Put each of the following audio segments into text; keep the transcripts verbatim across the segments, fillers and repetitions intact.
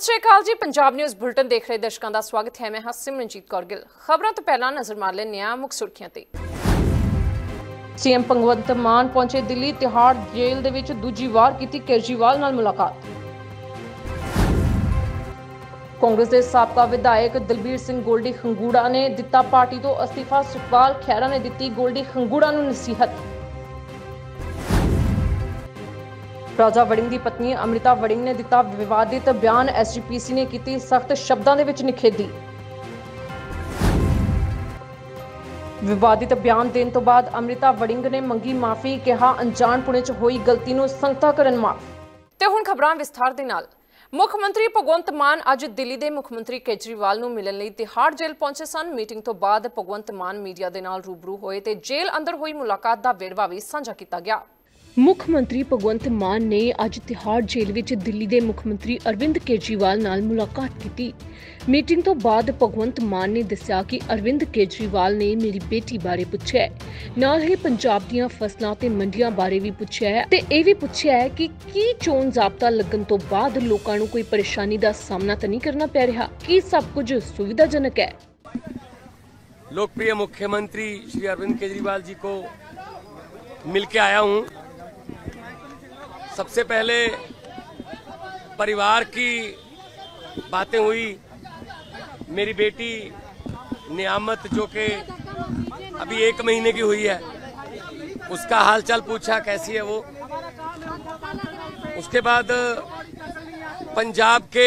सत श्री अकाल जी। Punjab news bulletin देख रहे दर्शकों का स्वागत है। मैं हाँ सिमरनजीत कौर गिल। खबरों तो पहला नजर मार लेने आ मुख सुर्खियां ते। सीएम भगवंत मान पहुंचे दिल्ली। तिहाड़ जेल दे विच दूजी वार कीती केजरीवाल नाल मुलाकात। कांग्रेस के साबका विधायक दलबीर सिंह गोल्डी खंगूड़ा ने दिता पार्टी तो अस्तीफा। सुखपाल खैरा ने दी गोल्डी खंगूड़ा नूं नसीहत। राजा वड़िंग की पत्नी अमृता वड़िंग ने दिता विवादित बयान। एसजीपीसी ने की सख्त शब्दों के विच निखेधी। विवादित बयान देने तो बाद अमृता वड़िंग ने मंगी माफी। कहा अनजाणपुणे च होई गलती नूं संगतां करन माफ। ते हुण खबरां विस्तार दे नाल। मुख मंत्री भगवंत मान अज दिल्ली के मुख मंत्री केजरीवाल नूं मिलण लई तिहाड़ जेल पहुंचे सन। मीटिंग तो बाद भगवंत मान मीडिया दे नाल रूबरू होए ते जेल अंदर हुई मुलाकात का वेरवा भी साझा किया गया। मुख मंत्री भगवंत मान ने अज तिहाड़ जेल विच दिल्ली के मुख मंत्री अरविंद केजरीवाल नाल मुलाकात की। मीटिंग तो बाद भगवंत मान ने दस्सिया कि अरविंद केजरीवाल ने मेरी बेटी बारे पुछया है, नाल ही पंजाब दीयां फसलां ते मंडियां बारे भी पुछया है ते यह भी पुछया है कि की चोण जाब्ता लगन तो बाद लोकां नूं कोई परेशानी का सामना तो नहीं करना पै रहा, कि सब कुछ सुविधाजनक है। लोकप्रिय मुख्यमंत्री श्री अरविंद केजरीवाल जी को मिलके आया हूं। सबसे पहले परिवार की बातें हुई। मेरी बेटी नियामत जो कि अभी एक महीने की हुई है, उसका हालचाल पूछा, कैसी है वो। उसके बाद पंजाब के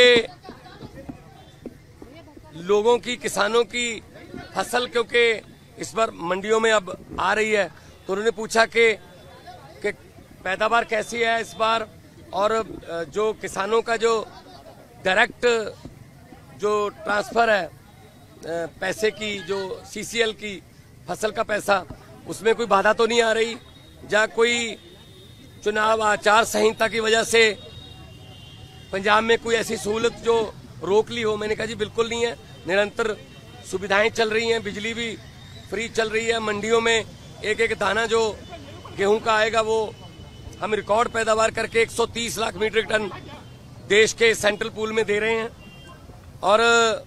लोगों की, किसानों की फसल क्योंकि इस बार मंडियों में अब आ रही है, तो उन्होंने पूछा कि पैदावार कैसी है इस बार, और जो किसानों का जो डायरेक्ट जो ट्रांसफर है पैसे की, जो सीसीएल की फसल का पैसा, उसमें कोई बाधा तो नहीं आ रही, जहाँ कोई चुनाव आचार संहिता की वजह से पंजाब में कोई ऐसी सहूलत जो रोक ली हो। मैंने कहा जी बिल्कुल नहीं है, निरंतर सुविधाएं चल रही हैं, बिजली भी फ्री चल रही है। मंडियों में एक एक दाना जो गेहूं का आएगा वो हम रिकॉर्ड पैदावार करके एक सौ तीस लाख मीट्रिक टन देश के सेंट्रल पूल में दे रहे हैं, और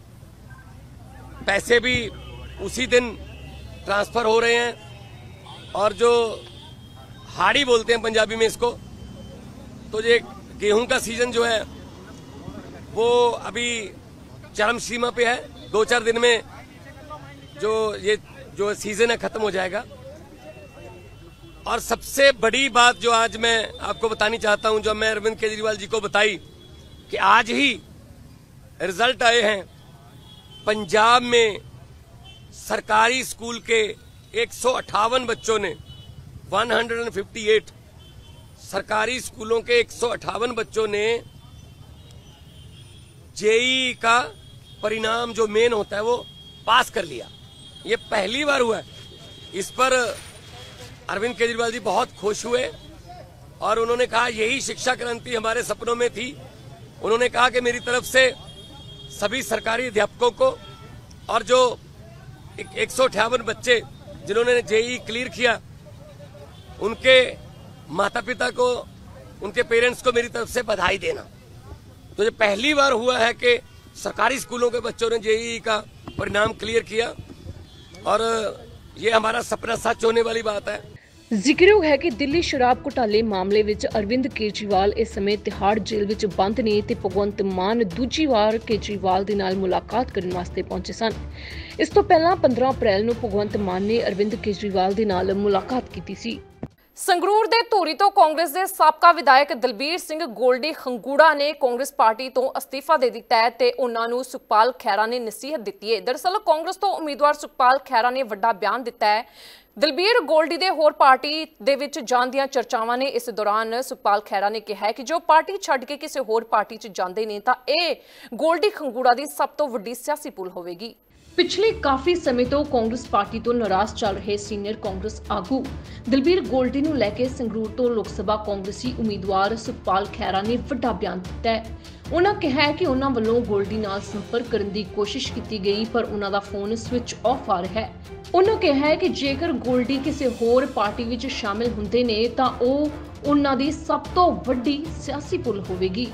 पैसे भी उसी दिन ट्रांसफर हो रहे हैं। और जो हाड़ी बोलते हैं पंजाबी में इसको, तो ये गेहूं का सीजन जो है वो अभी चरम सीमा पे है। दो चार दिन में जो ये जो सीजन है खत्म हो जाएगा। और सबसे बड़ी बात जो आज मैं आपको बतानी चाहता हूं, जो मैं अरविंद केजरीवाल जी को बताई, कि आज ही रिजल्ट आए हैं पंजाब में सरकारी स्कूल के एक सौ अट्ठावन बच्चों ने, एक सौ अट्ठावन सरकारी स्कूलों के एक सौ अट्ठावन बच्चों ने जेई का परिणाम जो मेन होता है वो पास कर लिया। ये पहली बार हुआ है। इस पर अरविंद केजरीवाल जी बहुत खुश हुए और उन्होंने कहा यही शिक्षा क्रांति हमारे सपनों में थी। उन्होंने कहा कि मेरी तरफ से सभी सरकारी अध्यापकों को और जो एक सौ अट्ठावन बच्चे जिन्होंने जेई क्लियर किया, उनके माता पिता को, उनके पेरेंट्स को मेरी तरफ से बधाई देना। तो ये पहली बार हुआ है कि सरकारी स्कूलों के बच्चों ने जेई का परिणाम क्लियर किया, और ये हमारा सपना सच होने वाली बात है। जिक्र है कि दिल्ली शराब घोटाले मामले विच अरविंद केजरीवाल इस समय तिहाड़ जेल विच बंद ने ते भगवंत मान दूजी वार केजरीवाल दे नाल मुलाकात करने वास्ते पहुंचे सन। इस तो पहला पंद्रह अप्रैल नूं भगवंत मान ने अरविंद केजरीवाल दे नाल मुलाकात की सी। संगरूर दे धूरी तो कांग्रेस के साबका विधायक दलबीर सिंह गोल्डी खंगूड़ा ने कांग्रेस पार्टी तो अस्तीफा दे दिता है ते उन्हां नूं सुखपाल खैरा ने नसीहत दी है। दरअसल कांग्रेस तो उम्मीदवार सुखपाल खैरा ने वड्डा बयान दिता है। दलबीर गोल्डी दे होर पार्टी दे विच जाण दीआं चर्चावां ने इस दौरान सुखपाल खैरा ने कहा है कि जो पार्टी छड्ड के किसी होर पार्टी च जांदे ने तां इह गोल्डी खंगूड़ा दी सब तो वड्डी सियासी पुल होवेगी। पिछले काफी समय तो कांग्रेस पार्टी तो नाराज चल रहे सीनियर कांग्रेस आगू दलबीर गोल्डी नूं लैके संगरूर तो लोक सभा कांग्रेसी उम्मीदवार सुखपाल खैरा ने वड्डा बयान दिता है। उन्होंने कहा है कि उन्होंने वालों गोल्डी नाल संपर्क करने की कोशिश की गई, पर उन्हों का फोन स्विच ऑफ आ रहा है। उन्होंने कहा है कि जेकर गोल्डी किसी होर पार्टी विच शामिल हुंदे ने तां ओह उन्हां दी सब तो वड्डी सियासी पुल होवेगी।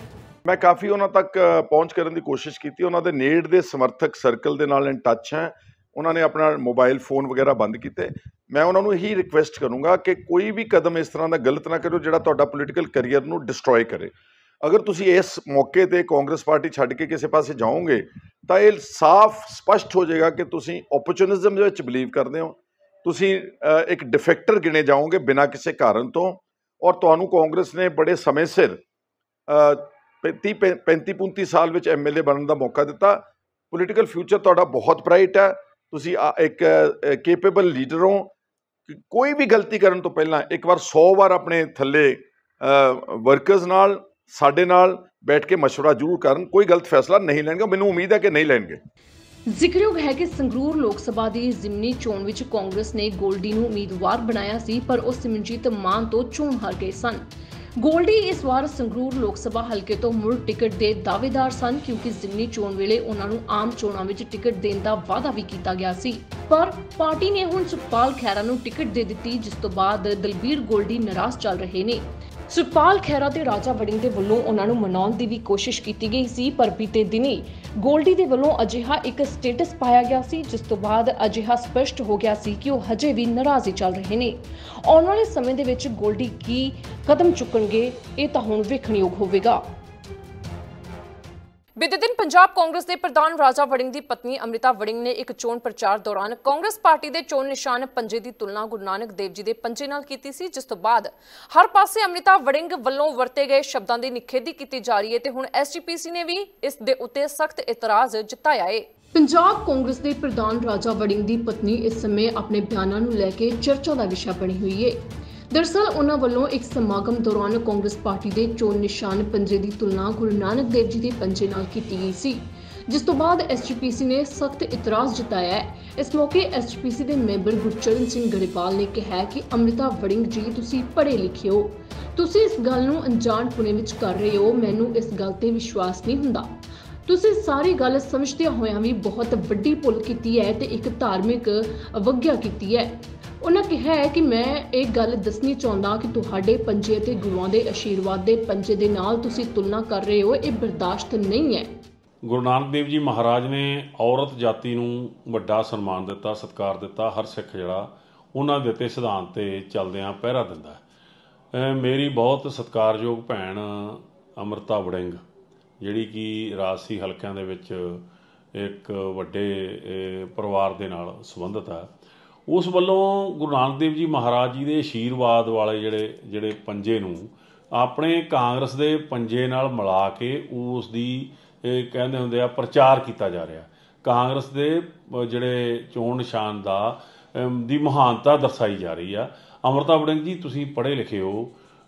ਮੈਂ ਕਾਫੀ ਉਹਨਾਂ ਤੱਕ ਅ, ਪਹੁੰਚ ਕਰਨ ਦੀ ਕੋਸ਼ਿਸ਼ ਕੀਤੀ। ਉਹਨਾਂ ਦੇ ਨੇੜ ਦੇ ਸਮਰਥਕ ਸਰਕਲ ਦੇ ਨਾਲ ਇਨ ਟੱਚ ਹੈ। ਉਹਨਾਂ ਨੇ ਆਪਣਾ ਮੋਬਾਈਲ ਫੋਨ ਵਗੈਰਾ ਬੰਦ ਕੀਤੇ। ਮੈਂ ਉਹਨਾਂ ਨੂੰ ਇਹੀ ਰਿਕੁਐਸਟ ਕਰੂੰਗਾ ਕਿ ਕੋਈ ਵੀ ਕਦਮ ਇਸ ਤਰ੍ਹਾਂ ਦਾ ਗਲਤ ਨਾ ਕਰੋ ਜਿਹੜਾ ਤੁਹਾਡਾ ਪੋਲੀਟੀਕਲ ਕੈਰੀਅਰ ਨੂੰ ਡਿਸਟਰੋਏ ਕਰੇ। ਅਗਰ ਤੁਸੀਂ ਇਸ ਮੌਕੇ ਤੇ ਕਾਂਗਰਸ ਪਾਰਟੀ ਛੱਡ ਕੇ ਕਿਸੇ ਪਾਸੇ ਜਾਓਗੇ ਤਾਂ ਇਹ ਸਾਫ਼ ਸਪਸ਼ਟ ਹੋ ਜਾਏਗਾ ਕਿ ਤੁਸੀਂ ਓਪਰਚੁਨਿਜ਼ਮ ਦੇ ਵਿੱਚ ਬਿਲੀਵ ਕਰਦੇ ਹੋ। ਤੁਸੀਂ ਅ, ਇੱਕ ਡਿਫੈਕਟਰ ਗਿਣੇ ਜਾਓਗੇ ਬਿਨਾਂ ਕਿਸੇ ਕਾਰਨ ਤੋਂ। ਔਰ ਤੁਹਾਨੂੰ ਕਾਂਗਰਸ ਨੇ ਬੜੇ ਸਮੇਂ ਸਿਰ ਤੀਹ ਪੈਂਤੀ ਪੈਂਤੀ ਸਾਲ ਵਿੱਚ ਐਮ ਐਲ ਏ ਬਣਨ ਦਾ ਮੌਕਾ ਦਿੱਤਾ। ਪੋਲੀਟੀਕਲ ਫਿਊਚਰ ਤੁਹਾਡਾ ਬਹੁਤ ਬ੍ਰਾਈਟ ਹੈ। ਤੁਸੀਂ ਆ- ਇੱਕ ਕੇਪੇਬਲ ਲੀਡਰ ਹੋ। ਕੋਈ ਵੀ ਗਲਤੀ ਕਰਨ ਤੋਂ ਪਹਿਲਾਂ ਇੱਕ ਵਾਰ ਸੌ ਵਾਰ ਆਪਣੇ ਥੱਲੇ ਵਰਕਰਸ ਨਾਲ ਸਾਡੇ ਨਾਲ ਬੈਠ ਕੇ ਮਸ਼ਵਰਾ ਜ਼ਰੂਰ ਕਰਨ। ਕੋਈ ਗਲਤ ਫੈਸਲਾ ਨਹੀਂ ਲੈਣਗੇ। ਮੈਨੂੰ ਉਮੀਦ ਹੈ ਕਿ ਨਹੀਂ ਲੈਣਗੇ। ਜ਼ਿਕਰਯੋਗ ਹੈ ਕਿ ਸੰਗਰੂਰ ਲੋਕ ਸਭਾ ਦੀ ਜ਼ਿਮਨੀ ਚੋਣ ਵਿੱਚ ਕਾਂਗਰਸ ਨੇ ਗੋਲਡੀ ਨੂੰ ਉਮੀਦਵਾਰ ਬਣਾਇਆ ਸੀ, ਪਰ ਉਹ ਸਿਮਰਜੀਤ ਮਾਨ ਤੋਂ ਚੋਣ ਹਾਰ ਗਏ ਸਨ। ਗੋਲਡੀ ਇਸ ਵਾਰ ਸੰਗਰੂਰ ਲੋਕ ਸਭਾ ਹਲਕੇ ਤੋਂ ਮੁੜ ਟਿਕਟ ਦੇ ਦਾਅਵੇਦਾਰ ਸਨ, ਕਿਉਂਕਿ ਜ਼ਿਮਨੀ ਚੋਣ ਵੇਲੇ ਉਹਨਾਂ ਨੂੰ ਆਮ ਚੋਣਾਂ ਵਿੱਚ ਟਿਕਟ ਦੇਣ ਦਾ ਵਾਅਦਾ ਵੀ ਕੀਤਾ ਗਿਆ ਸੀ। ਪਰ ਪਾਰਟੀ ਨੇ ਹੁਣ ਸੁਖਪਾਲ ਖਹਿਰਾ ਨੂੰ ਟਿਕਟ ਦੇ ਦਿੱਤੀ, ਜਿਸ ਤੋਂ ਬਾਅਦ ਦਲਬੀਰ ਗੋਲਡੀ ਨਾਰਾਜ਼ ਚੱਲ ਰਹੇ ਨੇ। ਸੁਖਪਾਲ ਖਹਿਰਾ ਤੇ ਰਾਜਾ ਵੜਿੰਗ ਦੇ ਵੱਲੋਂ ਉਹਨਾਂ ਨੂੰ ਮਨਾਉਣ ਦੀ ਵੀ ਕੋਸ਼ਿਸ਼ ਕੀਤੀ ਗਈ ਸੀ, ਪਰ ਬੀਤੇ ਦਿਨੀ ਗੋਲਡੀ ਦੇ ਵੱਲੋਂ ਅਜਿਹਾ ਇੱਕ ਸਟੇਟਸ ਪਾਇਆ ਗਿਆ ਸੀ, ਜਿਸ ਤੋਂ ਬਾਅਦ ਅਜਿਹਾ ਸਪਸ਼ਟ ਹੋ ਗਿਆ ਸੀ ਕਿ ਉਹ ਹਜੇ ਵੀ ਨਾਰਾਜ਼ ਹੀ ਚੱਲ ਰਹੇ ਨੇ। ਆਉਣ ਵਾਲੇ ਸਮੇਂ ਦੇ ਵਿੱਚ ਗੋਲਡੀ ਕੀ ਕਦਮ ਚੁੱਕਣਗੇ, ਇਹ ਤਾਂ ਹੁਣ ਵੇਖਣਯੋਗ ਹੋਵੇਗਾ। ਬੀਤੇ ਦਿਨ ਪੰਜਾਬ ਕਾਂਗਰਸ ਦੇ ਪ੍ਰਧਾਨ ਰਾਜਾ ਵੜਿੰਗ ਦੀ ਪਤਨੀ ਅੰਮ੍ਰਿਤਾ ਵੜਿੰਗ ਨੇ ਇੱਕ ਚੋਣ ਪ੍ਰਚਾਰ ਦੌਰਾਨ ਕਾਂਗਰਸ ਪਾਰਟੀ ਦੇ ਚੋਣ ਨਿਸ਼ਾਨ ਪੰਜੇ ਦੀ ਤੁਲਨਾ ਗੁਰੂ ਨਾਨਕ ਦੇਵ ਜੀ ਦੇ ਪੰਜੇ ਨਾਲ ਕੀਤੀ ਸੀ, ਜਿਸ ਤੋਂ ਬਾਅਦ ਹਰ ਪਾਸੇ ਅੰਮ੍ਰਿਤਾ ਵੜਿੰਗ ਵੱਲੋਂ ਵਰਤੇ ਗਏ ਸ਼ਬਦਾਂ ਦੀ ਨਿਖੇਧੀ ਕੀਤੀ ਜਾ ਰਹੀ ਹੈ ਤੇ ਹੁਣ ਐਸ ਜੀ ਪੀ ਸੀ ਨੇ ਵੀ ਇਸ ਦੇ ਉੱਤੇ ਸਖਤ ਇਤਰਾਜ਼ ਜਤਾਇਆ ਹੈ। ਪੰਜਾਬ ਕਾਂਗਰਸ ਦੇ ਪ੍ਰਧਾਨ ਰਾਜਾ ਵੜਿੰਗ ਦੀ ਪਤਨੀ ਇਸ ਸਮੇਂ ਆਪਣੇ ਬਿਆਨਾਂ ਨੂੰ ਲੈ ਕੇ ਚਰਚਾ ਦਾ ਵਿਸ਼ਾ ਬਣੀ ਹੋਈ ਹੈ। ਦਰਅਸਲ ਉਹਨਾਂ ਵੱਲੋਂ ਇੱਕ ਸਮਾਗਮ ਦੌਰਾਨ ਕਾਂਗਰਸ ਪਾਰਟੀ ਦੇ ਚੋਣ ਨਿਸ਼ਾਨ ਪੰਜੇ ਦੀ ਤੁਲਨਾ ਗੁਰੂ ਨਾਨਕ ਦੇਵ ਜੀ ਦੇ ਪੰਜੇ ਨਾਲ ਕੀਤੀ ਗਈ ਸੀ, ਜਿਸ ਤੋਂ ਬਾਅਦ ਐਸ ਜੀ ਪੀ ਸੀ ਨੇ ਸਖਤ ਇਤਰਾਜ਼ ਜਤਾਇਆ ਹੈ। ਇਸ ਮੌਕੇ ਐਸ ਜੀ ਪੀ ਸੀ ਦੇ ਮੈਂਬਰ ਗੁਰਚਰਨ ਸਿੰਘ ਗਰੇਵਾਲ ਨੇ ਕਿਹਾ ਕਿ ਅੰਮ੍ਰਿਤਾ ਵੜਿੰਗ ਜੀ, ਤੁਸੀਂ ਪੜ੍ਹੇ ਲਿਖੇ ਹੋ, ਤੁਸੀਂ ਇਸ ਗੱਲ ਨੂੰ ਅਣਜਾਣ ਪੁਣੇ ਵਿੱਚ ਕਰ ਰਹੇ ਹੋ। ਮੈਨੂੰ ਇਸ ਗੱਲ ਤੇ ਵਿਸ਼ਵਾਸ ਨਹੀਂ ਹੁੰਦਾ। ਤੁਸੀਂ ਸਾਰੀ ਗੱਲ ਸਮਝਦਿਆਂ ਹੋਇਆਂ ਵੀ ਬਹੁਤ ਵੱਡੀ ਭੁੱਲ ਕੀਤੀ ਹੈ ਤੇ ਇੱਕ ਧਾਰਮਿਕ ਅਵਗਿਆ ਕੀਤੀ ਹੈ। ਉਹਨਾਂ ਕਿਹਾ ਹੈ ਕਿ ਮੈਂ ਇਹ ਗੱਲ ਦੱਸਣੀ ਚਾਹੁੰਦਾ ਕਿ ਤੁਹਾਡੇ ਪੰਜੇ ਅਤੇ ਗੁਰੂਆਂ ਦੇ ਆਸ਼ੀਰਵਾਦ ਦੇ ਪੰਜੇ ਦੇ ਨਾਲ ਤੁਸੀਂ ਤੁਲਨਾ ਕਰ ਰਹੇ ਹੋ, ਇਹ ਬਰਦਾਸ਼ਤ ਨਹੀਂ ਹੈ। ਗੁਰੂ ਨਾਨਕ ਦੇਵ ਜੀ ਮਹਾਰਾਜ ਨੇ ਔਰਤ ਜਾਤੀ ਨੂੰ ਵੱਡਾ ਸਨਮਾਨ ਦਿੱਤਾ, ਸਤਿਕਾਰ ਦਿੱਤਾ। ਹਰ ਸਿੱਖ ਜਿਹੜਾ ਉਹਨਾਂ ਦੇ ਦਿੱਤੇ ਸਿਧਾਂਤ 'ਤੇ ਚੱਲਦਿਆਂ ਪਹਿਰਾ ਦਿੰਦਾ ਹੈ। ਮੇਰੀ ਬਹੁਤ ਸਤਿਕਾਰਯੋਗ ਭੈਣ ਅੰਮ੍ਰਿਤਾ ਵੜਿੰਗ, ਜਿਹੜੀ ਕਿ ਰਾਜਸੀ ਹਲਕਿਆਂ ਦੇ ਵਿੱਚ ਇੱਕ ਵੱਡੇ ਪਰਿਵਾਰ ਦੇ ਨਾਲ ਸੰਬੰਧਿਤ ਹੈ, ਉਸ ਵੱਲੋਂ ਗੁਰੂ ਨਾਨਕ ਦੇਵ ਜੀ ਮਹਾਰਾਜ ਜੀ ਦੇ ਆਸ਼ੀਰਵਾਦ ਵਾਲੇ ਜਿਹੜੇ ਜਿਹੜੇ ਪੰਜੇ ਨੂੰ ਆਪਣੇ ਕਾਂਗਰਸ ਦੇ ਪੰਜੇ ਨਾਲ ਮਿਲਾ ਕੇ ਉਸ ਦੀ ਕਹਿੰਦੇ ਹੁੰਦੇ ਆ ਪ੍ਰਚਾਰ ਕੀਤਾ ਜਾ ਰਿਹਾ। ਕਾਂਗਰਸ ਦੇ ਜਿਹੜੇ ਚੋਣ ਨਿਸ਼ਾਨ ਦਾ ਦੀ ਮਹਾਨਤਾ ਦਰਸਾਈ ਜਾ ਰਹੀ ਆ। ਅੰਮ੍ਰਿਤਾ ਵੜਿੰਗ ਜੀ, ਤੁਸੀਂ ਪੜ੍ਹੇ ਲਿਖੇ ਹੋ,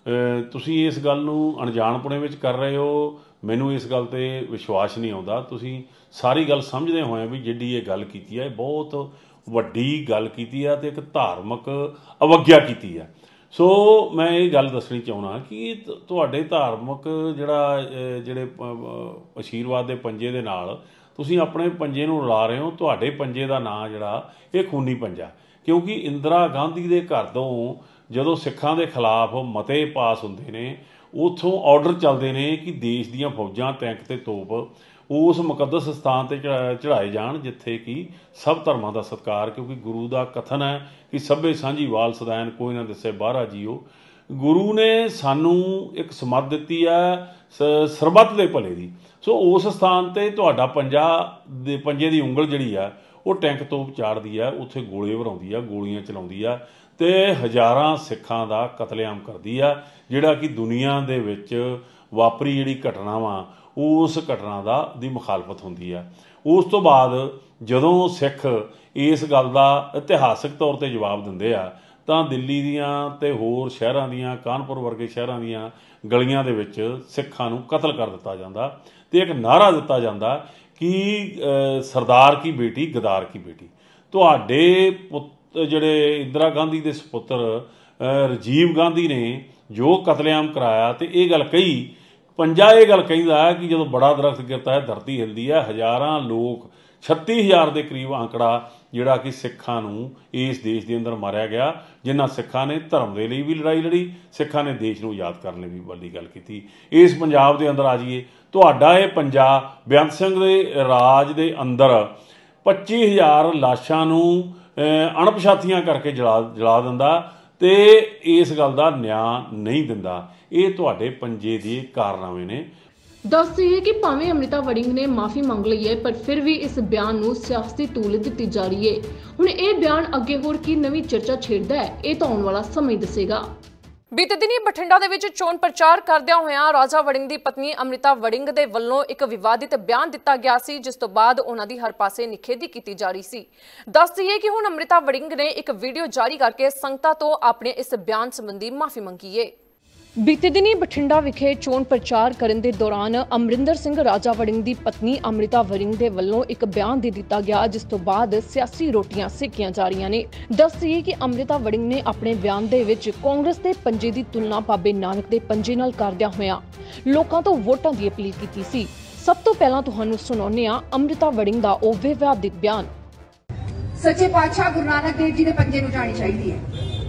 ਤੁਸੀਂ ਇਸ ਗੱਲ ਨੂੰ ਅਣਜਾਣਪੁਣੇ ਵਿੱਚ ਕਰ ਰਹੇ ਹੋ। ਮੈਨੂੰ ਇਸ ਗੱਲ 'ਤੇ ਵਿਸ਼ਵਾਸ ਨਹੀਂ ਆਉਂਦਾ। ਤੁਸੀਂ ਸਾਰੀ ਗੱਲ ਸਮਝਦੇ ਹੋਏ ਵੀ ਜਿਹੜੀ ਇਹ ਗੱਲ ਕੀਤੀ ਹੈ, ਇਹ ਬਹੁਤ ਵੱਡੀ ਗੱਲ ਕੀਤੀ ਆ ਅਤੇ ਇੱਕ ਧਾਰਮਿਕ ਅਵਗਿਆ ਕੀਤੀ ਆ। ਸੋ ਮੈਂ ਇਹ ਗੱਲ ਦੱਸਣੀ ਚਾਹੁੰਦਾ ਕਿ ਤੁਹਾਡੇ ਧਾਰਮਿਕ ਜਿਹੜਾ ਜਿਹੜੇ ਆਸ਼ੀਰਵਾਦ ਦੇ ਪੰਜੇ ਦੇ ਨਾਲ ਤੁਸੀਂ ਆਪਣੇ ਪੰਜੇ ਨੂੰ ਰਲਾ ਰਹੇ ਹੋ। ਤੁਹਾਡੇ ਪੰਜੇ ਦਾ ਨਾਂ ਜਿਹੜਾ ਇਹ ਖੂਨੀ ਪੰਜਾ, ਕਿਉਂਕਿ ਇੰਦਰਾ ਗਾਂਧੀ ਦੇ ਘਰ ਤੋਂ ਜਦੋਂ ਸਿੱਖਾਂ ਦੇ ਖਿਲਾਫ ਮਤੇ ਪਾਸ ਹੁੰਦੇ ਨੇ, ਉੱਥੋਂ ਆਰਡਰ ਚੱਲਦੇ ਨੇ ਕਿ ਦੇਸ਼ ਦੀਆਂ ਫੌਜਾਂ, ਟੈਂਕ ਤੇ ਤੋਪ ਉਸ ਮੁਕੱਦਸ ਸਥਾਨ 'ਤੇ ਚੜ੍ਹਾਏ ਜਾਣ ਜਿੱਥੇ ਕਿ ਸਭ ਧਰਮਾਂ ਦਾ ਸਤਿਕਾਰ, ਕਿਉਂਕਿ ਗੁਰੂ ਦਾ ਕਥਨ ਹੈ ਕਿ ਸਭੇ ਸਾਂਝੀ ਵਾਲ ਸਦੈਨ ਕੋਈ ਨਾ ਦਿਸੇ ਬਾਹਰਾ ਜੀਓ। ਗੁਰੂ ਨੇ ਸਾਨੂੰ ਇੱਕ ਸਮੱਧ ਦਿੱਤੀ ਹੈ ਸ ਸਰਬੱਤ ਦੇ ਭਲੇ ਦੀ। ਸੋ ਉਸ ਸਥਾਨ 'ਤੇ ਤੁਹਾਡਾ ਪੰਜਾ ਦੇ ਪੰਜੇ ਦੀ ਉਂਗਲ ਜਿਹੜੀ ਆ ਉਹ ਟੈਂਕ ਤੋਪ ਚਾੜਦੀ ਆ, ਉੱਥੇ ਗੋਲੇ ਭਰਾਉਂਦੀ ਆ, ਗੋਲੀਆਂ ਚਲਾਉਂਦੀ ਆ ਅਤੇ ਹਜ਼ਾਰਾਂ ਸਿੱਖਾਂ ਦਾ ਕਤਲੇਆਮ ਕਰਦੀ ਆ, ਜਿਹੜਾ ਕਿ ਦੁਨੀਆ ਦੇ ਵਿੱਚ ਵਾਪਰੀ ਜਿਹੜੀ ਘਟਨਾ ਵਾ ਉਸ ਘਟਨਾ ਦਾ ਦੀ ਮੁਖਾਲਫਤ ਹੁੰਦੀ ਆ। ਉਸ ਤੋਂ ਬਾਅਦ ਜਦੋਂ ਸਿੱਖ ਇਸ ਗੱਲ ਦਾ ਇਤਿਹਾਸਕ ਤੌਰ 'ਤੇ ਜਵਾਬ ਦਿੰਦੇ ਆ ਤਾਂ ਦਿੱਲੀ ਦੀਆਂ ਅਤੇ ਹੋਰ ਸ਼ਹਿਰਾਂ ਦੀਆਂ, ਕਾਨਪੁਰ ਵਰਗੇ ਸ਼ਹਿਰਾਂ ਦੀਆਂ ਗਲੀਆਂ ਦੇ ਵਿੱਚ ਸਿੱਖਾਂ ਨੂੰ ਕਤਲ ਕਰ ਦਿੱਤਾ ਜਾਂਦਾ ਅਤੇ ਇੱਕ ਨਾਅਰਾ ਦਿੱਤਾ ਜਾਂਦਾ ਕਿ ਸਰਦਾਰ ਕੀ ਬੇਟੀ ਗਦਾਰ ਕੀ ਬੇਟੀ। ਤੁਹਾਡੇ ਪੁੱਤ ਜਿਹੜੇ ਇੰਦਰਾ ਗਾਂਧੀ ਦੇ ਸਪੁੱਤਰ ਰਾਜੀਵ ਗਾਂਧੀ ਨੇ ਜੋ ਕਤਲੇਆਮ ਕਰਾਇਆ ਅਤੇ ਇਹ ਗੱਲ ਕਹੀ, ਪੰਜਾ ਇਹ ਗੱਲ ਕਹਿੰਦਾ ਕਿ ਜਦੋਂ ਬੜਾ ਦਰਖਤ ਗਿਰਦਾ ਹੈ ਧਰਤੀ ਹਿਲਦੀ ਹੈ। ਹਜ਼ਾਰਾਂ ਲੋਕ, ਛੱਤੀ ਹਜ਼ਾਰ ਦੇ ਕਰੀਬ ਅੰਕੜਾ ਜਿਹੜਾ ਕਿ ਸਿੱਖਾਂ ਨੂੰ ਇਸ ਦੇਸ਼ ਦੇ ਅੰਦਰ ਮਾਰਿਆ ਗਿਆ, ਜਿਨ੍ਹਾਂ ਸਿੱਖਾਂ ਨੇ ਧਰਮ ਦੇ ਲਈ ਵੀ ਲੜਾਈ ਲੜੀ, ਸਿੱਖਾਂ ਨੇ ਦੇਸ਼ ਨੂੰ ਆਜ਼ਾਦ ਕਰਨ ਲਈ ਵੀ ਵੱਡੀ ਗੱਲ ਕੀਤੀ। ਇਸ ਪੰਜਾਬ ਦੇ ਅੰਦਰ ਆ ਜਾਈਏ, ਤੁਹਾਡਾ ਇਹ ਪੰਜਾ ਬੇਅੰਤ ਸਿੰਘ ਦੇ ਰਾਜ ਦੇ ਅੰਦਰ ਪੱਚੀ ਹਜ਼ਾਰ ਲਾਸ਼ਾਂ ਨੂੰ ਅਣਪਛਾਤੀਆਂ ਕਰਕੇ ਜਲਾ ਜਲਾ ਦਿੰਦਾ ਤੇ ਇਸ ਗੱਲ ਦਾ ਨਿਆਂ ਨਹੀਂ ਦਿੰਦਾ। ਇਹ ਤੁਹਾਡੇ ਪੰਜੇ ਦੇ ਕਾਰਨਾਮੇ ਨੇ। ਦੱਸ ਦਈਏ ਕਿ ਭਾਵੇਂ ਅੰਮ੍ਰਿਤਾ ਵੜਿੰਗ ਨੇ ਮਾਫੀ ਮੰਗ ਲਈ ਹੈ, ਪਰ ਫਿਰ ਵੀ ਇਸ ਬਿਆਨ ਨੂੰ ਸਿਆਸੀ ਤੂਲ ਦਿੱਤੀ ਜਾ ਰਹੀ ਹੈ। ਹੁਣ ਇਹ ਬਿਆਨ ਅੱਗੇ ਹੋਰ ਕੀ ਨਵੀਂ ਚਰਚਾ ਛੇੜਦਾ ਹੈ, ਇਹ ਤਾਂ ਆਉਣ ਵਾਲਾ ਸਮਾਂ ਹੀ ਦੱਸੇਗਾ। ਬੀਤੇ ਦਿਨੀ ਬਠਿੰਡਾ ਦੇ ਵਿੱਚ ਚੋਣ ਪ੍ਰਚਾਰ ਕਰਦਿਆਂ ਹੋਇਆਂ ਰਾਜਾ ਵੜਿੰਗ ਦੀ ਪਤਨੀ ਅੰਮ੍ਰਿਤਾ ਵੜਿੰਗ ਦੇ ਵੱਲੋਂ ਇੱਕ ਵਿਵਾਦਿਤ ਬਿਆਨ ਦਿੱਤਾ ਗਿਆ ਸੀ, ਜਿਸ ਤੋਂ ਬਾਅਦ ਉਹਨਾਂ ਦੀ ਹਰ ਪਾਸੇ ਨਿਖੇਧੀ ਕੀਤੀ ਜਾ ਰਹੀ ਸੀ। ਦੱਸ ਦਈਏ ਕਿ ਹੁਣ ਅੰਮ੍ਰਿਤਾ ਵੜਿੰਗ ਨੇ ਇੱਕ ਵੀਡੀਓ ਜਾਰੀ ਕਰਕੇ ਸੰਗਤਾਂ ਤੋਂ ਆਪਣੇ ਇਸ ਬਿਆਨ ਸੰਬੰਧੀ ਮਾਫੀ ਮੰਗੀ ਹੈ। ਬੀਤੇ ਦਿਨੀ ਬਠਿੰਡਾ ਵਿਖੇ ਚੋਣ ਪ੍ਰਚਾਰ ਕਰਨ ਦੇ ਦੌਰਾਨ ਅਮਰਿੰਦਰ ਸਿੰਘ ਰਾਜਾ ਵੜਿੰਗ ਦੀ ਪਤਨੀ ਅੰਮ੍ਰਿਤਾ ਵੜਿੰਗ ਦੇ ਵੱਲੋਂ ਇੱਕ ਬਿਆਨ ਦੇ ਦਿੱਤਾ ਗਿਆ, ਜਿਸ ਤੋਂ ਬਾਅਦ ਸਿਆਸੀ ਰੋਟੀਆਂ ਸੇਕੀਆਂ ਜਾ ਰਹੀਆਂ ਨੇ। ਦੱਸ ਦਈਏ ਕਿ ਅੰਮ੍ਰਿਤਾ ਵੜਿੰਗ ਨੇ ਆਪਣੇ ਬਿਆਨ ਦੇ ਵਿੱਚ ਕਾਂਗਰਸ ਦੇ ਪੰਜੇ ਦੀ ਤੁਲਨਾ ਬਾਬੇ ਨਾਨਕ ਦੇ ਪੰਜੇ ਨਾਲ ਕਰਦਿਆਂ ਹੋਇਆਂ ਲੋਕਾਂ ਤੋਂ ਵੋਟਾਂ ਦੀ ਅਪੀਲ ਕੀਤੀ ਸੀ। ਸਭ ਤੋਂ ਪਹਿਲਾਂ ਤੁਹਾਨੂੰ ਸੁਣਾਉਂਦੇ ਹਾਂ ਅੰਮ੍ਰਿਤਾ ਵੜਿੰਗ ਦਾ ਉਹ ਵਿਵਾਦਿਤ ਬਿਆਨ। ਸੱਚੇ ਪਾਤਸ਼ਾਹ ਗੁਰੂ ਨਾਨਕ ਦੇਵ ਜੀ ਦੇ ਪੰਜੇ ਨੂੰ ਜਾਣੀ ਚਾਹੀਦੀ ਹੈ।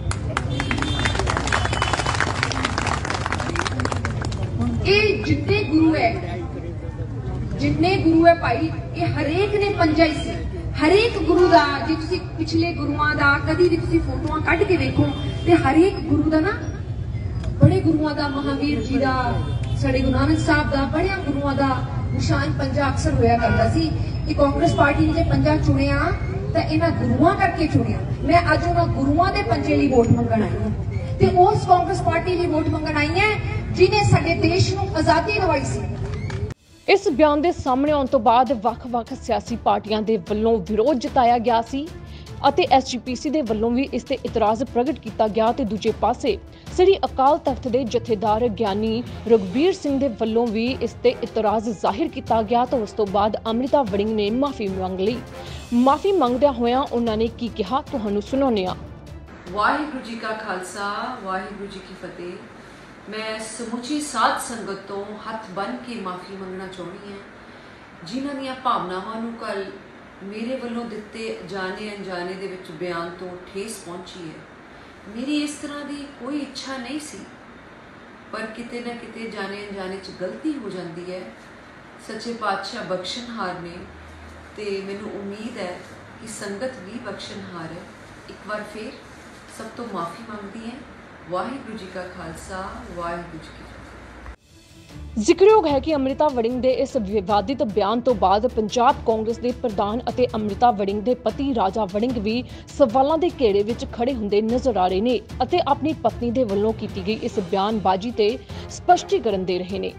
ਇਹ ਜਿੰਨੇ ਗੁਰੂ ਹੈ ਜਿੰਨੇ ਗੁਰੂ ਹੈ ਭਾਈ, ਇਹ ਹਰੇਕ ਨੇ ਪੰਜਾ ਹੀ ਸੀ। ਹਰੇਕ ਗੁਰੂ ਦਾ ਜੇ ਤੁਸੀਂ ਪਿਛਲੇ ਗੁਰੂਆਂ ਦਾ ਕਦੀ ਵੀ ਤੁਸੀਂ ਫੋਟੋਆਂ ਕੱਢ ਕੇ ਵੇਖੋ ਤੇ ਹਰੇਕ ਗੁਰੂ ਦਾ ਨਾ, ਬੜੇ ਗੁਰੂਆਂ ਦਾ, ਮਹਾਵੀਰ ਜੀ ਦਾ, ਸਾਡੇ ਗੁਰੂ ਨਾਨਕ ਸਾਹਿਬ ਦਾ, ਬੜਿਆਂ ਗੁਰੂਆਂ ਦਾ ਨਿਸ਼ਾਨ ਪੰਜਾ ਅਕਸਰ ਹੋਇਆ ਕਰਦਾ ਸੀ। ਇਹ ਕਾਂਗਰਸ ਪਾਰਟੀ ਨੇ ਜੇ ਪੰਜਾ ਚੁਣਿਆ ਤਾਂ ਇਹਨਾਂ ਗੁਰੂਆਂ ਕਰਕੇ ਚੁਣਿਆ। ਮੈਂ ਅੱਜ ਉਹਨਾਂ ਗੁਰੂਆਂ ਦੇ ਪੰਜੇ ਲਈ ਵੋਟ ਮੰਗਣ ਆਈ ਹਾਂ ਤੇ ਉਸ ਕਾਂਗਰਸ ਪਾਰਟੀ ਲਈ ਵੋਟ ਮੰਗਣ ਆਈ ਹੈ ਜਿਨੇ ਸਾਡੇ ਦੇਸ਼ ਨੂੰ ਆਜ਼ਾਦੀ ਦਿਵਾਈ ਸੀ। ਇਸ ਬਿਆਨ ਦੇ ਸਾਹਮਣੇ ਆਉਣ ਤੋਂ ਬਾਅਦ ਵੱਖ-ਵੱਖ ਸਿਆਸੀ ਪਾਰਟੀਆਂ ਦੇ ਵੱਲੋਂ ਵਿਰੋਧ ਜਤਾਇਆ ਗਿਆ ਸੀ ਅਤੇ ਐਸ ਜੀ ਪੀ ਸੀ ਦੇ ਵੱਲੋਂ ਵੀ ਇਸ ਤੇ ਇਤਰਾਜ਼ ਪ੍ਰਗਟ ਕੀਤਾ ਗਿਆ ਤੇ ਦੂਜੇ ਪਾਸੇ ਸ੍ਰੀ ਅਕਾਲ ਤਖਤ ਦੇ ਜਥੇਦਾਰ ਗਿਆਨੀ ਰਘਬੀਰ ਸਿੰਘ ਦੇ ਵੱਲੋਂ ਵੀ ਇਸ ਤੇ ਇਤਰਾਜ਼ ਜ਼ਾਹਿਰ ਕੀਤਾ ਗਿਆ। ਤਾਂ ਉਸ ਤੋਂ ਬਾਅਦ ਅੰਮ੍ਰਿਤਾ ਵੜਿੰਗ ਨੇ ਮਾਫੀ ਮੰਗ ਲਈ। ਮਾਫੀ ਮੰਗਦਿਆਂ ਹੋਇਆਂ ਉਹਨਾਂ ਨੇ ਕੀ ਕਿਹਾ, ਤੁਹਾਨੂੰ ਸੁਣਾਉਂਦੇ ਹਾਂ। ਵਾਹਿਗੁਰੂ ਜੀ ਕਾ ਖਾਲਸਾ, ਵਾਹਿਗੁਰੂ ਜੀ ਕੀ ਫਤਿਹ। मैं ਸਮੁੱਚੀ ਸਾਧ ਸੰਗਤ ਤੋਂ ਹੱਥ ਬੰਨ੍ਹ ਕੇ ਮਾਫੀ ਮੰਗਣਾ ਚਾਹੁੰਦੀ ਹਾਂ ਜਿਨ੍ਹਾਂ ਦੀਆਂ ਭਾਵਨਾਵਾਂ ਨੂੰ ਕੱਲ ਮੇਰੇ ਵੱਲੋਂ ਦਿੱਤੇ ਜਾਣੇ ਅਣਜਾਣੇ ਦੇ ਵਿੱਚ ਬਿਆਨ ਤੋਂ ਠੇਸ ਪਹੁੰਚੀ ਹੈ। ਮੇਰੀ ਇਸ ਤਰ੍ਹਾਂ ਦੀ ਕੋਈ ਇੱਛਾ ਨਹੀਂ ਸੀ, ਪਰ ਕਿਤੇ ਨਾ ਕਿਤੇ ਜਾਣੇ ਅਣਜਾਣੇ 'ਚ ਗਲਤੀ ਹੋ ਜਾਂਦੀ ਹੈ। ਸੱਚੇ ਪਾਤਸ਼ਾਹ ਬਖਸ਼ਣਹਾਰ ਨੇ ਤੇ ਮੈਨੂੰ ਉਮੀਦ ਹੈ ਕਿ ਸੰਗਤ ਵੀ ਬਖਸ਼ਣਹਾਰ ਹੈ। ਇੱਕ ਵਾਰ ਫਿਰ ਸਭ ਤੋਂ ਮਾਫੀ ਮੰਗਦੀ ਹੈ। ਵਾਹਿਗੁਰੂ ਜੀ ਕਾ ਖਾਲਸਾ, ਵਾਹਿਗੁਰੂ ਜੀ ਕੀ ਫਤਿਹ। ਜ਼ਿਕਰਯੋਗ ਹੈ ਕਿ ਅੰਮ੍ਰਿਤਾ ਵੜਿੰਗ ਦੇ ਇਸ ਵਿਵਾਦਿਤ ਬਿਆਨ ਤੋਂ ਬਾਅਦ ਪੰਜਾਬ ਕਾਂਗਰਸ ਦੇ ਪ੍ਰਧਾਨ ਅਤੇ ਅੰਮ੍ਰਿਤਾ ਵੜਿੰਗ ਦੇ ਪਤੀ ਰਾਜਾ ਵੜਿੰਗ ਵੀ ਸਵਾਲਾਂ ਦੇ ਘੇਰੇ ਵਿੱਚ ਖੜੇ ਹੁੰਦੇ ਨਜ਼ਰ ਆ ਰਹੇ ਨੇ ਅਤੇ ਆਪਣੀ ਪਤਨੀ ਦੇ ਵੱਲੋਂ ਕੀਤੀ ਗਈ ਇਸ ਬਿਆਨਬਾਜ਼ੀ ਤੇ ਸਪਸ਼ਟੀਕਰਨ ਦੇ ਰਹੇ ਨੇ।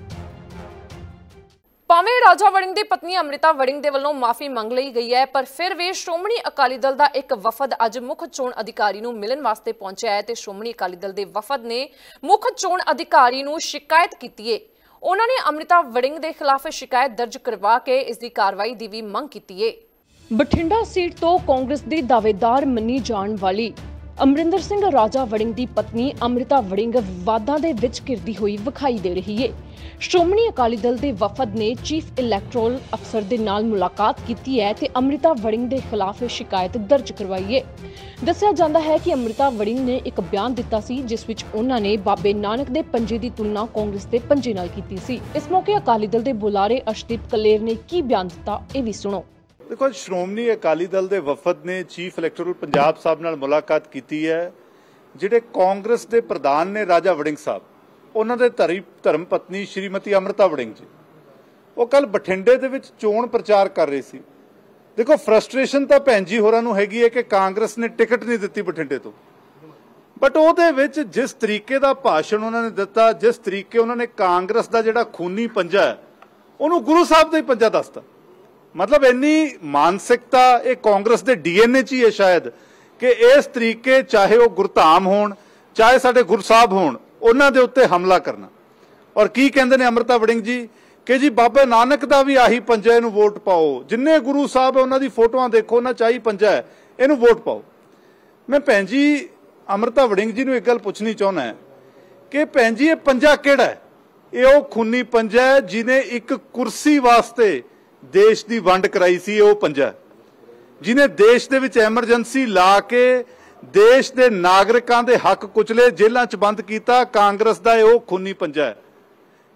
ਭਾਵੇਂ ਰਾਜਾ ਵੜਿੰਗ ਦੀ ਪਤਨੀ ਅੰਮ੍ਰਿਤਾ ਵੜਿੰਗ ਦੇ ਵੱਲੋਂ ਮਾਫੀ ਮੰਗ ਲਈ ਗਈ ਹੈ, ਪਰ ਫਿਰ ਵੀ ਸ਼੍ਰੋਮਣੀ ਅਕਾਲੀ ਦਲ ਦਾ ਇੱਕ ਵਫਦ ਅੱਜ ਮੁੱਖ ਚੋਣ ਅਧਿਕਾਰੀ ਨੂੰ ਮਿਲਣ ਵਾਸਤੇ ਪਹੁੰਚਿਆ ਹੈ ਤੇ ਸ਼੍ਰੋਮਣੀ ਅਕਾਲੀ ਦਲ ਦੇ ਵਫਦ ਨੇ ਮੁੱਖ ਚੋਣ ਅਧਿਕਾਰੀ ਨੂੰ ਸ਼ਿਕਾਇਤ ਕੀਤੀ ਹੈ। ਉਹਨਾਂ ਨੇ ਅੰਮ੍ਰਿਤਾ ਵੜਿੰਗ ਦੇ ਖਿਲਾਫ ਸ਼ਿਕਾਇਤ ਦਰਜ ਕਰਵਾ ਕੇ ਇਸ ਦੀ ਕਾਰਵਾਈ ਦੀ ਵੀ ਮੰਗ ਕੀਤੀ ਹੈ। ਬਠਿੰਡਾ ਸੀਟ ਤੋਂ ਕਾਂਗਰਸ ਦੀ ਦਾਅਵੇਦਾਰ ਮੰਨੀ ਜਾਣ ਵਾਲੀ ਅਮਰਿੰਦਰ ਸਿੰਘ ਰਾਜਾ ਵੜਿੰਗ ਦੀ ਪਤਨੀ ਅੰਮ੍ਰਿਤਾ ਵੜਿੰਗ ਵਿਵਾਦਾਂ ਦੇ ਵਿੱਚ ਘਿਰਦੀ ਹੋਈ ਵਿਖਾਈ ਦੇ ਰਹੀ ਹੈ। ਸ਼੍ਰੋਮਣੀ ਅਕਾਲੀ ਦਲ ਦੇ ਵਫਦ ਨੇ ਚੀਫ ਇਲੈਕਟੋਰਲ ਅਫਸਰ ਦੇ ਨਾਲ ਮੁਲਾਕਾਤ ਕੀਤੀ ਹੈ ਤੇ ਅੰਮ੍ਰਿਤਾ ਵੜਿੰਗ ਦੇ ਖਿਲਾਫ ਸ਼ਿਕਾਇਤ ਦਰਜ ਕਰਵਾਈ ਹੈ। ਦੱਸਿਆ ਜਾਂਦਾ ਹੈ ਕਿ ਅੰਮ੍ਰਿਤਾ ਵੜਿੰਗ ਨੇ ਇੱਕ ਬਿਆਨ ਦਿੱਤਾ ਸੀ ਜਿਸ ਵਿੱਚ ਉਹਨਾਂ ਨੇ ਬਾਬੇ ਨਾਨਕ ਦੇ ਪੰਜੇ ਦੀ ਤੁਲਨਾ ਕਾਂਗਰਸ ਦੇ ਪੰਜੇ ਨਾਲ ਕੀਤੀ ਸੀ। ਇਸ ਮੌਕੇ ਅਕਾਲੀ ਦਲ ਦੇ ਬੁਲਾਰੇ ਅਰਸ਼ਦੀਪ ਕਲੇਰ ਨੇ ਕੀ ਬਿਆਨ ਦਿੱਤਾ, ਇਹ ਵੀ ਸੁਣੋ। देखो, श्रोमणी अकाली दल के वफद ने चीफ इलैक्टोरल पंजाब साहब नाल मुलाकात की है। जिहड़े कांग्रेस के प्रधान ने राजा वड़िंग साहब, उन्होंने धर्म पत्नी श्रीमती अमृता वड़िंग जी, वो कल बठिंडे दे विच चोण प्रचार कर रहे सी। देखो, फ्रस्ट्रेशन तो भैन जी होरां नूं हैगी है कि कांग्रेस ने टिकट नहीं दित्ती बठिंडे तो, बट उहदे विच जिस तरीके का भाषण उन्होंने दिता, जिस तरीके उन्होंने कांग्रेस का जिहड़ा खूनी पंजा है उन्होंने गुरु साहब का ही पंजा दसता। मतलब इन्नी मानसिकता ये कांग्रेस के डी एन ए च ही है शायद कि इस तरीके, चाहे वो गुरधाम होण, चाहे साडे गुरु साहब होण, उन्हां दे उत्ते हमला करना। और की कहंदे ने अमृता वड़िंग जी कि जी बाबा नानक दा भी आही पंजा, इहनूं वोट पाओ। जिन्ने गुरु साहब उन्हां दी फोटोआं देखो, उन्हां च आही पंजा है, इहनूं वोट पाओ। मैं भैन जी अमृता वड़िंग जी नूं एक गल पुछनी चाहुंदा कि भैन जी ये पंजा किहड़ा है? ये वो खूनी पंजा है जिन्हें एक कुर्सी वास्ते देश की वंड कराई सी। वो पंजा जिन्हें देश दे विच एमरजेंसी ला के देश के नागरिकों के हक कुचले, जेलों च बंद किया, कांग्रेस का वो खूनी पंजा है।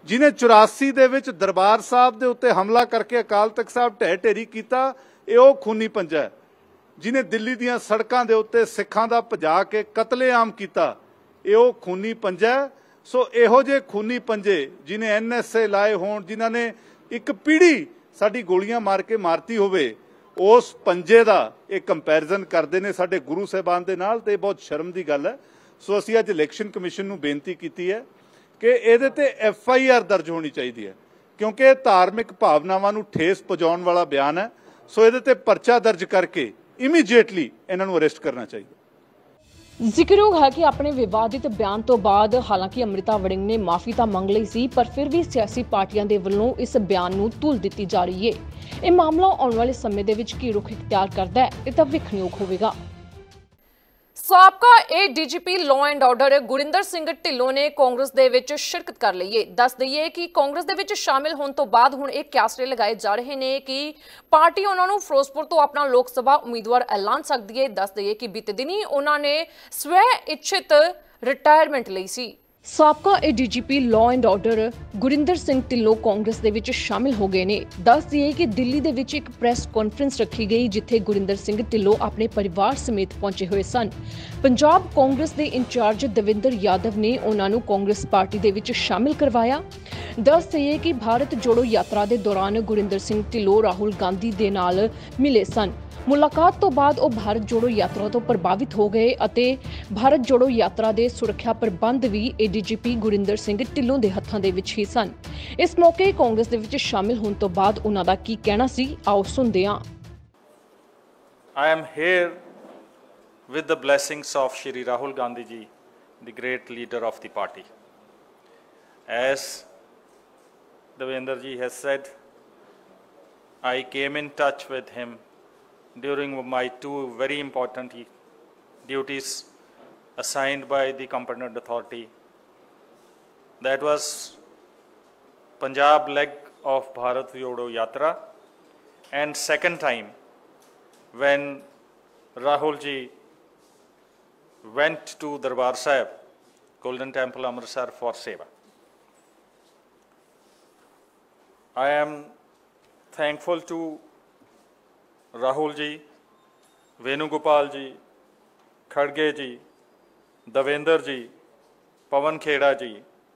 जिन्हें चौरासी ਦੇ ਵਿੱਚ ਦਰਬਾਰ ਸਾਹਿਬ ਦੇ ਉੱਤੇ ਹਮਲਾ ਕਰਕੇ ਅਕਾਲ ਤਖਤ ਸਾਹਿਬ ਢਹਿ ਢੇਰੀ ਕੀਤਾ, ਇਹ ਉਹ ਖੂਨੀ ਪੰਜਾ ਹੈ। ਜਿਹਨੇ ਦਿੱਲੀ ਦੀਆਂ ਸੜਕਾਂ ਦੇ ਉੱਤੇ ਸਿੱਖਾਂ ਦਾ ਭਜਾ ਕੇ ਕਤਲੇਆਮ ਕੀਤਾ, ਇਹ ਉਹ ਖੂਨੀ ਪੰਜਾ ਹੈ। ਸੋ ਇਹੋ ਜਿਹੇ ਖੂਨੀ ਪੰਜੇ ਜਿਹਨੇ ਐਨ ਐਸ ਏ ਲਾਏ ਹੋਣ, ਜਿਨ੍ਹਾਂ ਨੇ ਇੱਕ ਪੀੜ੍ਹੀ ਸਾਡੀ ਗੋਲੀਆਂ ਮਾਰ ਕੇ ਮਾਰਤੀ ਹੋਵੇ, ਉਸ ਪੰਜੇ ਦਾ ਇਹ ਕੰਪੈਰੀਜ਼ਨ ਕਰਦੇ ਨੇ ਸਾਡੇ ਗੁਰੂ ਸਾਹਿਬਾਨ ਦੇ ਨਾਲ, ਤੇ ਬਹੁਤ ਸ਼ਰਮ ਦੀ ਗੱਲ ਹੈ। ਸੋ ਅਸੀਂ ਅੱਜ ਇਲੈਕਸ਼ਨ ਕਮਿਸ਼ਨ ਨੂੰ ਬੇਨਤੀ ਕੀਤੀ ਹੈ ਕਿ ਇਹਦੇ ਤੇ ਐਫ ਆਈ ਆਰ ਦਰਜ ਹੋਣੀ ਚਾਹੀਦੀ ਹੈ, ਕਿਉਂਕਿ ਇਹ ਧਾਰਮਿਕ ਭਾਵਨਾਵਾਂ ਨੂੰ ਠੇਸ ਪਹੁੰਚਾਉਣ ਵਾਲਾ ਬਿਆਨ ਹੈ। ਸੋ ਇਹਦੇ ਤੇ ਪਰਚਾ ਦਰਜ ਕਰਕੇ ਇਮੀਡੀਏਟਲੀ ਇਹਨਾਂ ਨੂੰ ਅਰੈਸਟ ਕਰਨਾ ਚਾਹੀਦਾ। ਜ਼ਿਕਰਯੋਗ ਹੈ ਕਿ ਆਪਣੇ ਵਿਵਾਦਿਤ ਬਿਆਨ ਤੋਂ ਬਾਅਦ ਹਾਲਾਂਕਿ ਅੰਮ੍ਰਿਤਾ ਵੜਿੰਗ ਨੇ ਮਾਫੀ ਤਾਂ ਮੰਗ ਲਈ ਸੀ, ਪਰ ਫਿਰ ਵੀ ਸਿਆਸੀ ਪਾਰਟੀਆਂ ਦੇ ਵੱਲੋਂ ਇਸ ਬਿਆਨ ਨੂੰ ਧੂਲ ਦਿੱਤੀ ਜਾ ਰਹੀ ਹੈ। ਇਹ ਮਾਮਲਾ ਆਉਣ ਵਾਲੇ ਸਮੇਂ ਦੇ ਵਿੱਚ ਕੀ ਰੁਖ ਇਖਤਿਆਰ ਕਰਦਾ ਹੈ, ਇਹ ਤਾਂ ਵੇਖਣਯੋਗ ਹੋਵੇਗਾ। ਸਾਬਕਾ A D G P law and order Gurinder Singh Dhillon ਨੇ ਕਾਂਗਰਸ ਦੇ ਵਿੱਚ ਸ਼ਿਰਕਤ ਕਰ ਲਈ ਹੈ। ਦੱਸ ਦਈਏ ਕਿ ਕਾਂਗਰਸ ਦੇ ਵਿੱਚ ਸ਼ਾਮਿਲ ਹੋਣ ਤੋਂ ਬਾਅਦ ਹੁਣ ਇਹ ਕਿਆਸਰੇ ਲਗਾਏ ਜਾ ਰਹੇ ਨੇ ਕਿ ਪਾਰਟੀ ਉਹਨਾਂ ਨੂੰ ਫਿਰੋਜ਼ਪੁਰ ਤੋਂ ਆਪਣਾ ਲੋਕ ਸਭਾ ਉਮੀਦਵਾਰ ਐਲਾਨ ਸਕਦੀ ਹੈ। ਦੱਸ ਦਈਏ ਕਿ ਬੀਤੇ ਦਿਨੀ ਉਹਨਾਂ ਨੇ ਸਵੈ ਇੱਛਿਤ ਰਿਟਾਇਰਮੈਂਟ ਲਈ ਸੀ। ਸਾਬਕਾ A D G P law and order Gurinder Singh Dhillon Congress ਦੇ ਵਿੱਚ ਸ਼ਾਮਿਲ ਹੋ ਗਏ ਨੇ। ਦੱਸ ਦਈਏ ਕਿ ਦਿੱਲੀ ਦੇ ਵਿੱਚ ਇੱਕ ਪ੍ਰੈਸ ਕਾਨਫਰੰਸ ਰੱਖੀ ਗਈ, ਜਿੱਥੇ ਗੁਰਿੰਦਰ ਸਿੰਘ ਢਿੱਲੋਂ ਆਪਣੇ ਪਰਿਵਾਰ ਸਮੇਤ ਪਹੁੰਚੇ ਹੋਏ ਸਨ। ਪੰਜਾਬ ਕਾਂਗਰਸ ਦੇ ਇੰਚਾਰਜ ਦਵਿੰਦਰ ਯਾਦਵ ਨੇ ਉਹਨਾਂ ਨੂੰ ਕਾਂਗਰਸ ਪਾਰਟੀ ਦੇ ਵਿੱਚ ਸ਼ਾਮਿਲ ਕਰਵਾਇਆ। ਦੱਸ ਦਈਏ ਕਿ ਭਾਰਤ ਜੋੜੋ ਯਾਤਰਾ ਦੇ ਦੌਰਾਨ ਗੁਰਿੰਦਰ ਸਿੰਘ ਢਿੱਲੋਂ ਰਾਹੁਲ ਗਾਂਧੀ ਦੇ ਨਾਲ ਮਿਲੇ ਸਨ। ਮੁਲਾਕਾਤ ਤੋਂ ਬਾਅਦ ਉਹ ਭਾਰਤ ਜੋੜੋ ਯਾਤਰਾ ਤੋਂ ਪ੍ਰਭਾਵਿਤ ਹੋ ਗਏ ਅਤੇ ਭਾਰਤ ਜੋੜੋ ਯਾਤਰਾ ਦੇ ਸੁਰੱਖਿਆ ਪ੍ਰਬੰਧ ਵੀ ਏ ਡੀ ਜੀ ਪੀ ਗੁਰਿੰਦਰ ਸਿੰਘ ਢਿੱਲੋਂ ਦੇ ਹੱਥਾਂ ਦੇ ਵਿੱਚ ਹੀ ਸਨ। ਇਸ ਮੌਕੇ ਕਾਂਗਰਸ ਦੇ ਵਿੱਚ ਸ਼ਾਮਿਲ ਹੋਣ ਤੋਂ ਬਾਅਦ ਉਹਨਾਂ ਦਾ ਕੀ ਕਹਿਣਾ ਸੀ, ਆਓ ਸੁਣਦੇ ਹਾਂ। I am here with the blessings of Shri Rahul Gandhi ji, the great leader of the party. As Devendra ji has said, I came in touch with him during my two very important duties assigned by the competent authority. That was Punjab leg of Bharat Jodo Yatra, and second time when Rahul ji went to Darbar Sahib, Golden Temple Amritsar for Seva. I am thankful to Rahul ji, Venugopal ji, Khadge ji, Devendra ji, Pawan Kheda ji,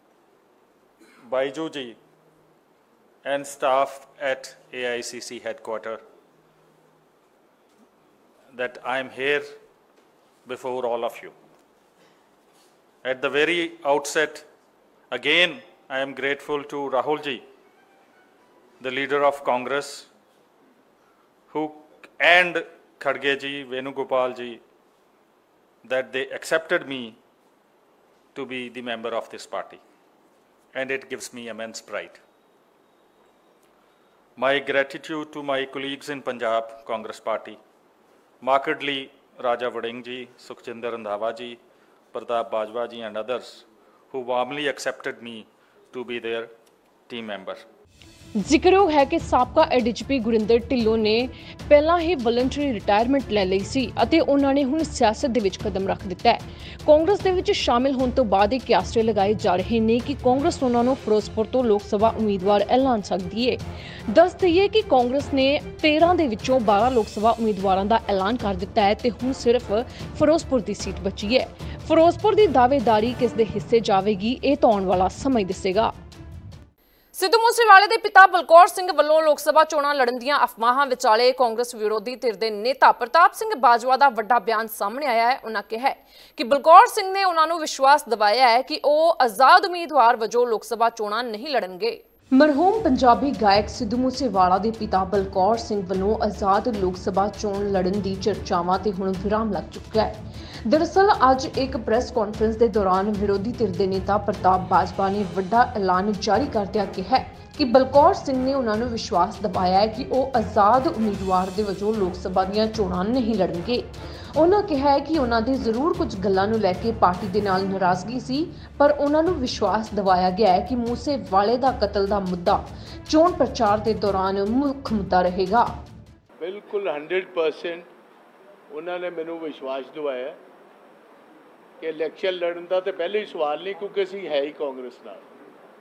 Baiju ji, and staff at A I C C headquarters that I am here before all of you. At the very outset, again, I am grateful to Rahul ji, the leader of Congress, who and Khadge ji, Venugopal ji, that they accepted me to be the member of this party, and it gives me immense pride. My gratitude to my colleagues in Punjab Congress Party, markedly Raja Varding ji, Sukhjinder Randhawa ji, Pratap Bajwa ji, and others who warmly accepted me to be their team member. ਜ਼ਿਕਰਯੋਗ ਹੈ ਕਿ ਸਾਬਕਾ A D G ਪੀ ਗੁਰਿੰਦਰ ਢਿੱਲੋਂ ਨੇ ਪਹਿਲਾਂ ਹੀ voluntary retirement ਲੈ ਲਈ ਸੀ ਅਤੇ ਉਹਨਾਂ ਨੇ ਹੁਣ ਸਿਆਸਤ ਦੇ ਵਿੱਚ ਕਦਮ ਰੱਖ ਦਿੱਤਾ ਹੈ। ਕਾਂਗਰਸ ਦੇ ਵਿੱਚ ਸ਼ਾਮਿਲ ਹੋਣ ਤੋਂ ਬਾਅਦ ਇਹ ਕਿਆਸਰੇ ਲਗਾਏ ਜਾ ਰਹੇ ਨੇ ਕਿ ਕਾਂਗਰਸ ਉਹਨਾਂ ਨੂੰ ਫਿਰੋਜ਼ਪੁਰ ਤੋਂ ਲੋਕ ਸਭਾ ਉਮੀਦਵਾਰ ਐਲਾਨ ਸਕਦੀ ਹੈ। ਦੱਸ ਦਈਏ ਕਿ ਕਾਂਗਰਸ ਨੇ ਤੇਰਾਂ ਦੇ ਵਿੱਚੋਂ ਬਾਰਾਂ ਲੋਕ ਸਭਾ ਉਮੀਦਵਾਰਾਂ ਦਾ ਐਲਾਨ ਕਰ ਦਿੱਤਾ ਹੈ ਤੇ ਹੁਣ ਸਿਰਫ ਫਿਰੋਜ਼ਪੁਰ ਦੀ ਸੀਟ ਬਚੀ ਹੈ। ਫਿਰੋਜ਼ਪੁਰ ਦੀ ਦਾਅਵੇਦਾਰੀ ਕਿਸ ਦੇ ਹਿੱਸੇ ਜਾਵੇਗੀ, ਇਹ ਤਾਂ ਆਉਣ ਵਾਲਾ ਸਮਾਂ ਹੀ ਦੱਸੇਗਾ। ਸਿੱਧੂ ਮੂਸੇਵਾਲੇ ਦੇ ਪਿਤਾ ਬਲਕੌਰ ਸਿੰਘ ਵੱਲੋਂ ਲੋਕ ਸਭਾ ਚੋਣਾਂ ਲੜਨ ਦੀਆਂ ਅਫਵਾਹਾਂ ਵਿਚਾਲੇ ਕਾਂਗਰਸ ਵਿਰੋਧੀ ਧਿਰ ਦੇ ਨੇਤਾ ਪ੍ਰਤਾਪ ਸਿੰਘ ਬਾਜਵਾ ਦਾ ਵੱਡਾ ਬਿਆਨ ਸਾਹਮਣੇ ਆਇਆ ਹੈ। ਉਹਨਾਂ ਕਿਹਾ ਕਿ ਬਲਕੌਰ ਸਿੰਘ ਨੇ ਉਹਨਾਂ ਨੂੰ ਵਿਸ਼ਵਾਸ ਦਿਵਾਇਆ ਹੈ ਕਿ ਉਹ ਆਜ਼ਾਦ ਉਮੀਦਵਾਰ ਵਜੋਂ ਲੋਕ ਸਭਾ ਚੋਣਾਂ ਨਹੀਂ ਲੜਨਗੇ। ਮਰਹੂਮ ਪੰਜਾਬੀ ਗਾਇਕ ਸਿੱਧੂ ਮੂਸੇਵਾਲਾ ਦੇ ਪਿਤਾ ਬਲਕੌਰ ਸਿੰਘ ਵੱਲੋਂ ਆਜ਼ਾਦ ਲੋਕ ਸਭਾ ਚੋਣ ਲੜਨ ਦੀ ਚਰਚਾਵਾਂ ਤੇ ਹੁਣ ਵਿਰਾਮ ਲੱਗ ਚੁੱਕਾ ਹੈ। ਦਰਅਸਲ ਅੱਜ ਇੱਕ ਪ੍ਰੈਸ ਕਾਨਫਰੰਸ ਦੇ ਦੌਰਾਨ ਵਿਰੋਧੀ ਧਿਰ ਦੇ ਨੇਤਾ ਪ੍ਰਤਾਪ ਬਾਜਵਾ ਨੇ ਵੱਡਾ ਐਲਾਨ ਜਾਰੀ ਕਰਦਿਆਂ ਕਿਹਾ ਕਿ ਬਲਕੌਰ ਸਿੰਘ ਨੇ ਉਹਨਾਂ ਨੂੰ ਵਿਸ਼ਵਾਸ ਦਿਵਾਇਆ ਹੈ ਕਿ ਉਹ ਆਜ਼ਾਦ ਉਮੀਦਵਾਰ ਦੇ ਵਜੋਂ ਲੋਕ ਸਭਾ ਦੀਆਂ ਚੋਣਾਂ ਨਹੀਂ ਲੜਨਗੇ। ਉਹਨਾਂ ਕਿਹਾ ਹੈ ਕਿ ਉਹਨਾਂ ਦੀ ਜ਼ਰੂਰ ਕੁਝ ਗੱਲਾਂ ਨੂੰ ਲੈ ਕੇ ਪਾਰਟੀ ਦੇ ਨਾਲ ਨਾਰਾਜ਼ਗੀ ਸੀ, ਪਰ ਉਹਨਾਂ ਨੂੰ ਵਿਸ਼ਵਾਸ ਦਿਵਾਇਆ ਗਿਆ ਹੈ ਕਿ ਮੂਸੇਵਾਲੇ ਦਾ ਕਤਲ ਦਾ ਮੁੱਦਾ ਚੋਣ ਪ੍ਰਚਾਰ ਦੇ ਦੌਰਾਨ ਮੁੱਖ ਮੁੱਦਾ ਰਹੇਗਾ। ਬਿਲਕੁਲ ਸੌ ਪਰਸੈਂਟ ਉਹਨਾਂ ਨੇ ਮੈਨੂੰ ਵਿਸ਼ਵਾਸ ਦਿਵਾਇਆ ਕਿ ਇਲੈਕਸ਼ਨ ਲੜਨ ਦਾ ਤਾਂ ਪਹਿਲੇ ਹੀ ਸਵਾਲ ਨਹੀਂ, ਕਿਉਂਕਿ ਅਸੀਂ ਹੈ ਹੀ ਕਾਂਗਰਸ ਨਾਲ।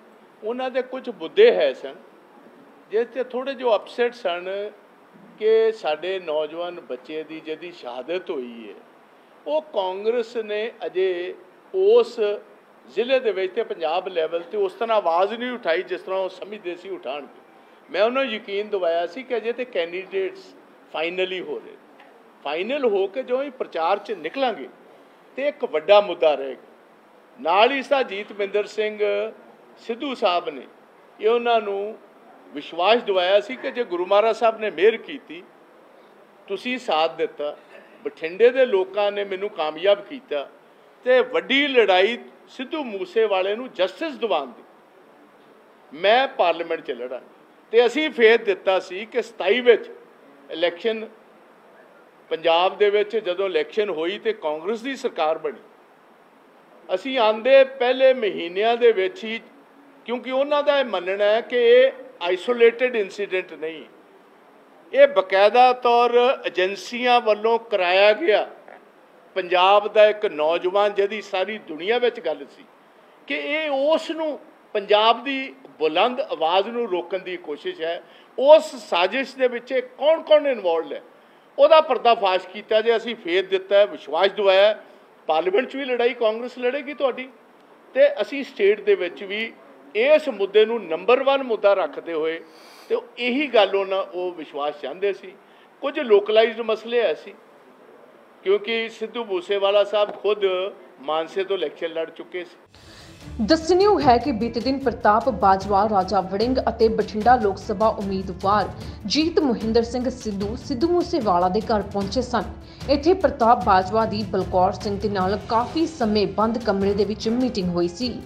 ਉਹਨਾਂ ਦੇ ਕੁਝ ਮੁੱਦੇ ਹੈ ਸਨ ਜਿਸ 'ਤੇ ਥੋੜ੍ਹੇ ਜਿਹੇ ਅਪਸੈਟ ਸਨ ਕਿ ਸਾਡੇ ਨੌਜਵਾਨ ਬੱਚੇ ਦੀ ਜਿਹਦੀ ਸ਼ਹਾਦਤ ਹੋਈ ਹੈ ਉਹ ਕਾਂਗਰਸ ਨੇ ਅਜੇ ਉਸ ਜ਼ਿਲ੍ਹੇ ਦੇ ਵਿੱਚ ਤੇ ਪੰਜਾਬ ਲੈਵਲ 'ਤੇ ਉਸ ਤਰ੍ਹਾਂ ਆਵਾਜ਼ ਨਹੀਂ ਉਠਾਈ ਜਿਸ ਤਰ੍ਹਾਂ ਉਹ ਸਮਝਦੇ ਸੀ ਉਠਾਉਣਗੇ। ਮੈਂ ਉਹਨਾਂ ਨੂੰ ਯਕੀਨ ਦਿਵਾਇਆ ਸੀ ਕਿ ਅਜੇ ਤੇ ਕੈਂਡੀਡੇਟਸ ਫਾਈਨਲੀ ਹੋ ਰਹੇ, ਫਾਈਨਲ ਹੋ ਕੇ ਜੋ ਹੀ ਪ੍ਰਚਾਰ 'ਚ ਨਿਕਲਾਂਗੇ ਤੇ ਇੱਕ ਵੱਡਾ ਮੁੱਦਾ ਰਹੇਗਾ। ਨਾਲ ਹੀ ਸਾ ਜੀਤਮਿੰਦਰ ਸਿੰਘ ਸਿੱਧੂ ਸਾਹਿਬ ਨੇ ਇਹ ਉਹਨਾਂ ਨੂੰ ਵਿਸ਼ਵਾਸ ਦਿਵਾਇਆ ਸੀ ਕਿ ਜੇ ਗੁਰੂ ਮਹਾਰਾਜ ਸਾਹਿਬ ਨੇ ਮਿਹਰ ਕੀਤੀ, ਤੁਸੀਂ ਸਾਥ ਦਿੱਤਾ, ਬਠਿੰਡੇ ਦੇ ਲੋਕਾਂ ਨੇ ਮੈਨੂੰ ਕਾਮਯਾਬ ਕੀਤਾ ਤੇ ਵੱਡੀ ਲੜਾਈ ਸਿੱਧੂ ਮੂਸੇਵਾਲੇ ਨੂੰ ਜਸਟਿਸ ਦਿਵਾਉਣ ਦੀ ਮੈਂ ਪਾਰਲੀਮੈਂਟ 'ਚ ਲੜਾਂ। ਤੇ ਅਸੀਂ ਫੇਰ ਦਿੱਤਾ ਸੀ ਕਿ ਸਤਾਈ ਵਿੱਚ ਇਲੈਕਸ਼ਨ ਪੰਜਾਬ ਦੇ ਵਿੱਚ ਜਦੋਂ ਇਲੈਕਸ਼ਨ ਹੋਈ ਤੇ ਕਾਂਗਰਸ ਦੀ ਸਰਕਾਰ ਬਣੀ, ਅਸੀਂ ਆਂਦੇ ਪਹਿਲੇ ਮਹੀਨਿਆਂ ਦੇ ਵਿੱਚ ਹੀ, ਕਿਉਂਕਿ ਉਹਨਾਂ ਦਾ ਇਹ ਮੰਨਣਾ ਹੈ ਕਿ ਇਹ ਆਈਸੋਲੇਟਡ ਇੰਸੀਡੈਂਟ ਨਹੀਂ, ਇਹ ਬਕਾਇਦਾ ਤੌਰ ਏਜੰਸੀਆਂ ਵੱਲੋਂ ਕਰਾਇਆ ਗਿਆ ਪੰਜਾਬ ਦਾ ਇੱਕ ਨੌਜਵਾਨ ਜਿਹਦੀ ਸਾਰੀ ਦੁਨੀਆ ਵਿੱਚ ਗੱਲ ਸੀ ਕਿ ਇਹ ਉਸ ਨੂੰ ਪੰਜਾਬ ਦੀ ਬੁਲੰਦ ਆਵਾਜ਼ ਨੂੰ ਰੋਕਣ ਦੀ ਕੋਸ਼ਿਸ਼ ਹੈ। ਉਸ ਸਾਜ਼ਿਸ਼ ਦੇ ਵਿੱਚ ਕੌਣ ਕੌਣ ਇਨਵੋਲਵਡ ਹੈ ਉਹਦਾ ਪਰਦਾਫਾਸ਼ ਕੀਤਾ। ਜੇ ਅਸੀਂ ਫੇਰ ਦਿੱਤਾ ਹੈ, ਵਿਸ਼ਵਾਸ ਦਿਵਾਇਆ, ਪਾਰਲੀਮੈਂਟ 'ਚ ਵੀ ਲੜਾਈ ਕਾਂਗਰਸ ਲੜੇਗੀ ਤੁਹਾਡੀ, ਤੇ ਅਸੀਂ ਸਟੇਟ ਦੇ ਵਿੱਚ ਵੀ ਇਸ ਮੁੱਦੇ ਨੂੰ ਨੰਬਰ ਵਨ ਮੁੱਦਾ ਰੱਖਦੇ ਹੋਏ ਤੇ ਇਹੀ ਗੱਲ ਉਹਨਾਂ ਉਹ ਵਿਸ਼ਵਾਸ ਚਾਹੁੰਦੇ ਸੀ। ਕੁਝ ਲੋਕਲਾਈਜ਼ਡ ਮਸਲੇ ਹੈ ਸੀ ਕਿਉਂਕਿ ਸਿੱਧੂ ਮੂਸੇਵਾਲਾ ਸਾਹਿਬ ਖੁਦ ਮਾਨਸੇ ਤੋਂ ਇਲੈਕਸ਼ਨ ਲੜ ਚੁੱਕੇ ਸੀ। ਦੱਸਣਯੋਗ ਹੈ ਕਿ ਬੀਤੇ ਦਿਨ ਪ੍ਰਤਾਪ ਬਾਜਵਾ, ਰਾਜਾ ਵੜਿੰਗ ਅਤੇ ਬਠਿੰਡਾ ਲੋਕ ਸਭਾ ਉਮੀਦਵਾਰ ਜੀਤ ਮੋਹਿੰਦਰ ਸਿੰਘ ਸਿੱਧੂ ਸਿੱਧੂ ਮੂਸੇਵਾਲਾ ਦੇ ਘਰ ਪਹੁੰਚੇ ਸਨ। ਇੱਥੇ ਪ੍ਰਤਾਪ ਬਾਜਵਾ ਦੀ ਬਲਕੌਰ ਸਿੰਘ ਦੇ ਨਾਲ ਕਾਫੀ ਸਮੇਂ ਬੰਦ ਕਮਰੇ ਦੇ ਵਿੱਚ ਮੀਟਿੰਗ ਹੋਈ ਸੀ।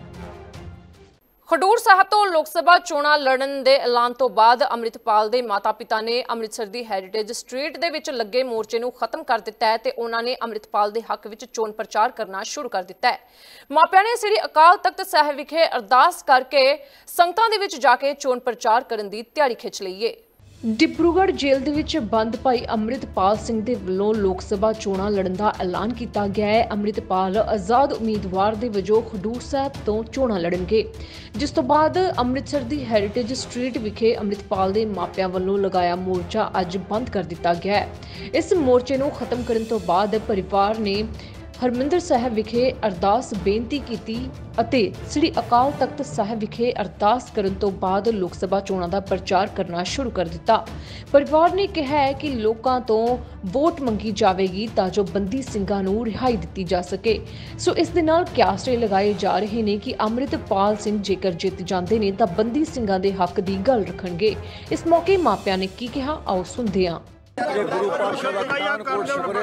ਖਡੂਰ ਸਾਹਿਬ ਤੋਂ ਲੋਕ ਸਭਾ ਚੋਣਾਂ ਲੜਨ ਦੇ ਐਲਾਨ ਤੋਂ ਬਾਅਦ ਅੰਮ੍ਰਿਤਪਾਲ ਦੇ ਮਾਤਾ-ਪਿਤਾ ਨੇ ਅੰਮ੍ਰਿਤਸਰ ਦੀ ਹੈਰੀਟੇਜ ਸਟਰੀਟ ਦੇ ਵਿੱਚ ਲੱਗੇ ਮੋਰਚੇ ਨੂੰ ਖਤਮ ਕਰ ਦਿੱਤਾ ਹੈ ਤੇ ਉਹਨਾਂ ਨੇ ਅੰਮ੍ਰਿਤਪਾਲ ਦੇ ਹੱਕ ਵਿੱਚ ਚੋਣ ਪ੍ਰਚਾਰ ਕਰਨਾ ਸ਼ੁਰੂ ਕਰ ਦਿੱਤਾ ਹੈ। ਮਾਪਿਆਂ ਨੇ ਸ੍ਰੀ ਅਕਾਲ ਤਖਤ ਸਾਹਿਬ ਵਿਖੇ ਅਰਦਾਸ ਕਰਕੇ ਸੰਗਤਾਂ ਦੇ ਵਿੱਚ ਜਾ ਕੇ ਚੋਣ ਪ੍ਰਚਾਰ ਕਰਨ ਦੀ ਤਿਆਰੀ ਖਿੱਚ ਲਈ ਹੈ। ਡਿਬਰੂਗੜ੍ਹ ਜੇਲ੍ਹ ਦੇ ਵਿੱਚ ਬੰਦ ਭਾਈ ਅੰਮ੍ਰਿਤਪਾਲ ਸਿੰਘ ਦੇ ਵੱਲੋਂ ਲੋਕ ਸਭਾ ਚੋਣਾਂ ਲੜਨ ਦਾ ਐਲਾਨ ਕੀਤਾ ਗਿਆ ਹੈ। ਅੰਮ੍ਰਿਤਪਾਲ ਆਜ਼ਾਦ ਉਮੀਦਵਾਰ ਦੇ ਵਜੋਂ ਖਡੂਰ ਸਾਹਿਬ ਤੋਂ ਚੋਣਾਂ ਲੜਨਗੇ, ਜਿਸ ਤੋਂ ਬਾਅਦ ਅੰਮ੍ਰਿਤਸਰ ਦੀ ਹੈਰੀਟੇਜ ਸਟਰੀਟ ਵਿਖੇ ਅੰਮ੍ਰਿਤਪਾਲ ਦੇ ਮਾਪਿਆਂ ਵੱਲੋਂ ਲਗਾਇਆ ਮੋਰਚਾ ਅੱਜ ਬੰਦ ਕਰ ਦਿੱਤਾ ਗਿਆ ਹੈ। ਇਸ ਮੋਰਚੇ ਨੂੰ ਖਤਮ ਕਰਨ ਤੋਂ ਬਾਅਦ ਪਰਿਵਾਰ ਨੇ ਹਰਮਿੰਦਰ ਸਾਹਿਬ ਵਿਖੇ ਅਰਦਾਸ ਬੇਨਤੀ ਕੀਤੀ ਅਤੇ ਸ੍ਰੀ ਅਕਾਲ ਤਖਤ ਸਾਹਿਬ ਵਿਖੇ ਅਰਦਾਸ ਕਰਨ ਤੋਂ ਬਾਅਦ ਲੋਕ ਸਭਾ ਚੋਣਾਂ ਦਾ ਪ੍ਰਚਾਰ ਕਰਨਾ ਸ਼ੁਰੂ ਕਰ ਦਿੱਤਾ। ਪਰਿਵਾਰ ਨੇ ਕਿਹਾ ਹੈ ਕਿ ਲੋਕਾਂ ਤੋਂ ਵੋਟ ਮੰਗੀ ਜਾਵੇਗੀ ਤਾਂ ਜੋ ਬੰਦੀ ਸਿੰਘਾਂ ਨੂੰ ਰਿਹਾਈ ਦਿੱਤੀ ਜਾ ਸਕੇ। ਸੋ ਇਸ ਦੇ ਨਾਲ ਕਿਆਸਰੇ ਲਗਾਏ ਜਾ ਰਹੇ ਨੇ ਕਿ ਅੰਮ੍ਰਿਤਪਾਲ ਸਿੰਘ ਜੇਕਰ ਜਿੱਤ ਜਾਂਦੇ ਨੇ ਤਾਂ ਬੰਦੀ ਸਿੰਘਾਂ ਦੇ ਹੱਕ ਦੀ ਗੱਲ ਰੱਖਣਗੇ। ਇਸ ਮੌਕੇ ਮਾਪਿਆਂ ਨੇ ਕੀ ਕਿਹਾ, ਆਓ ਸੁਣਦੇ ਹਾਂ। ये गुरु पातशाह का पठानकोट शुक्र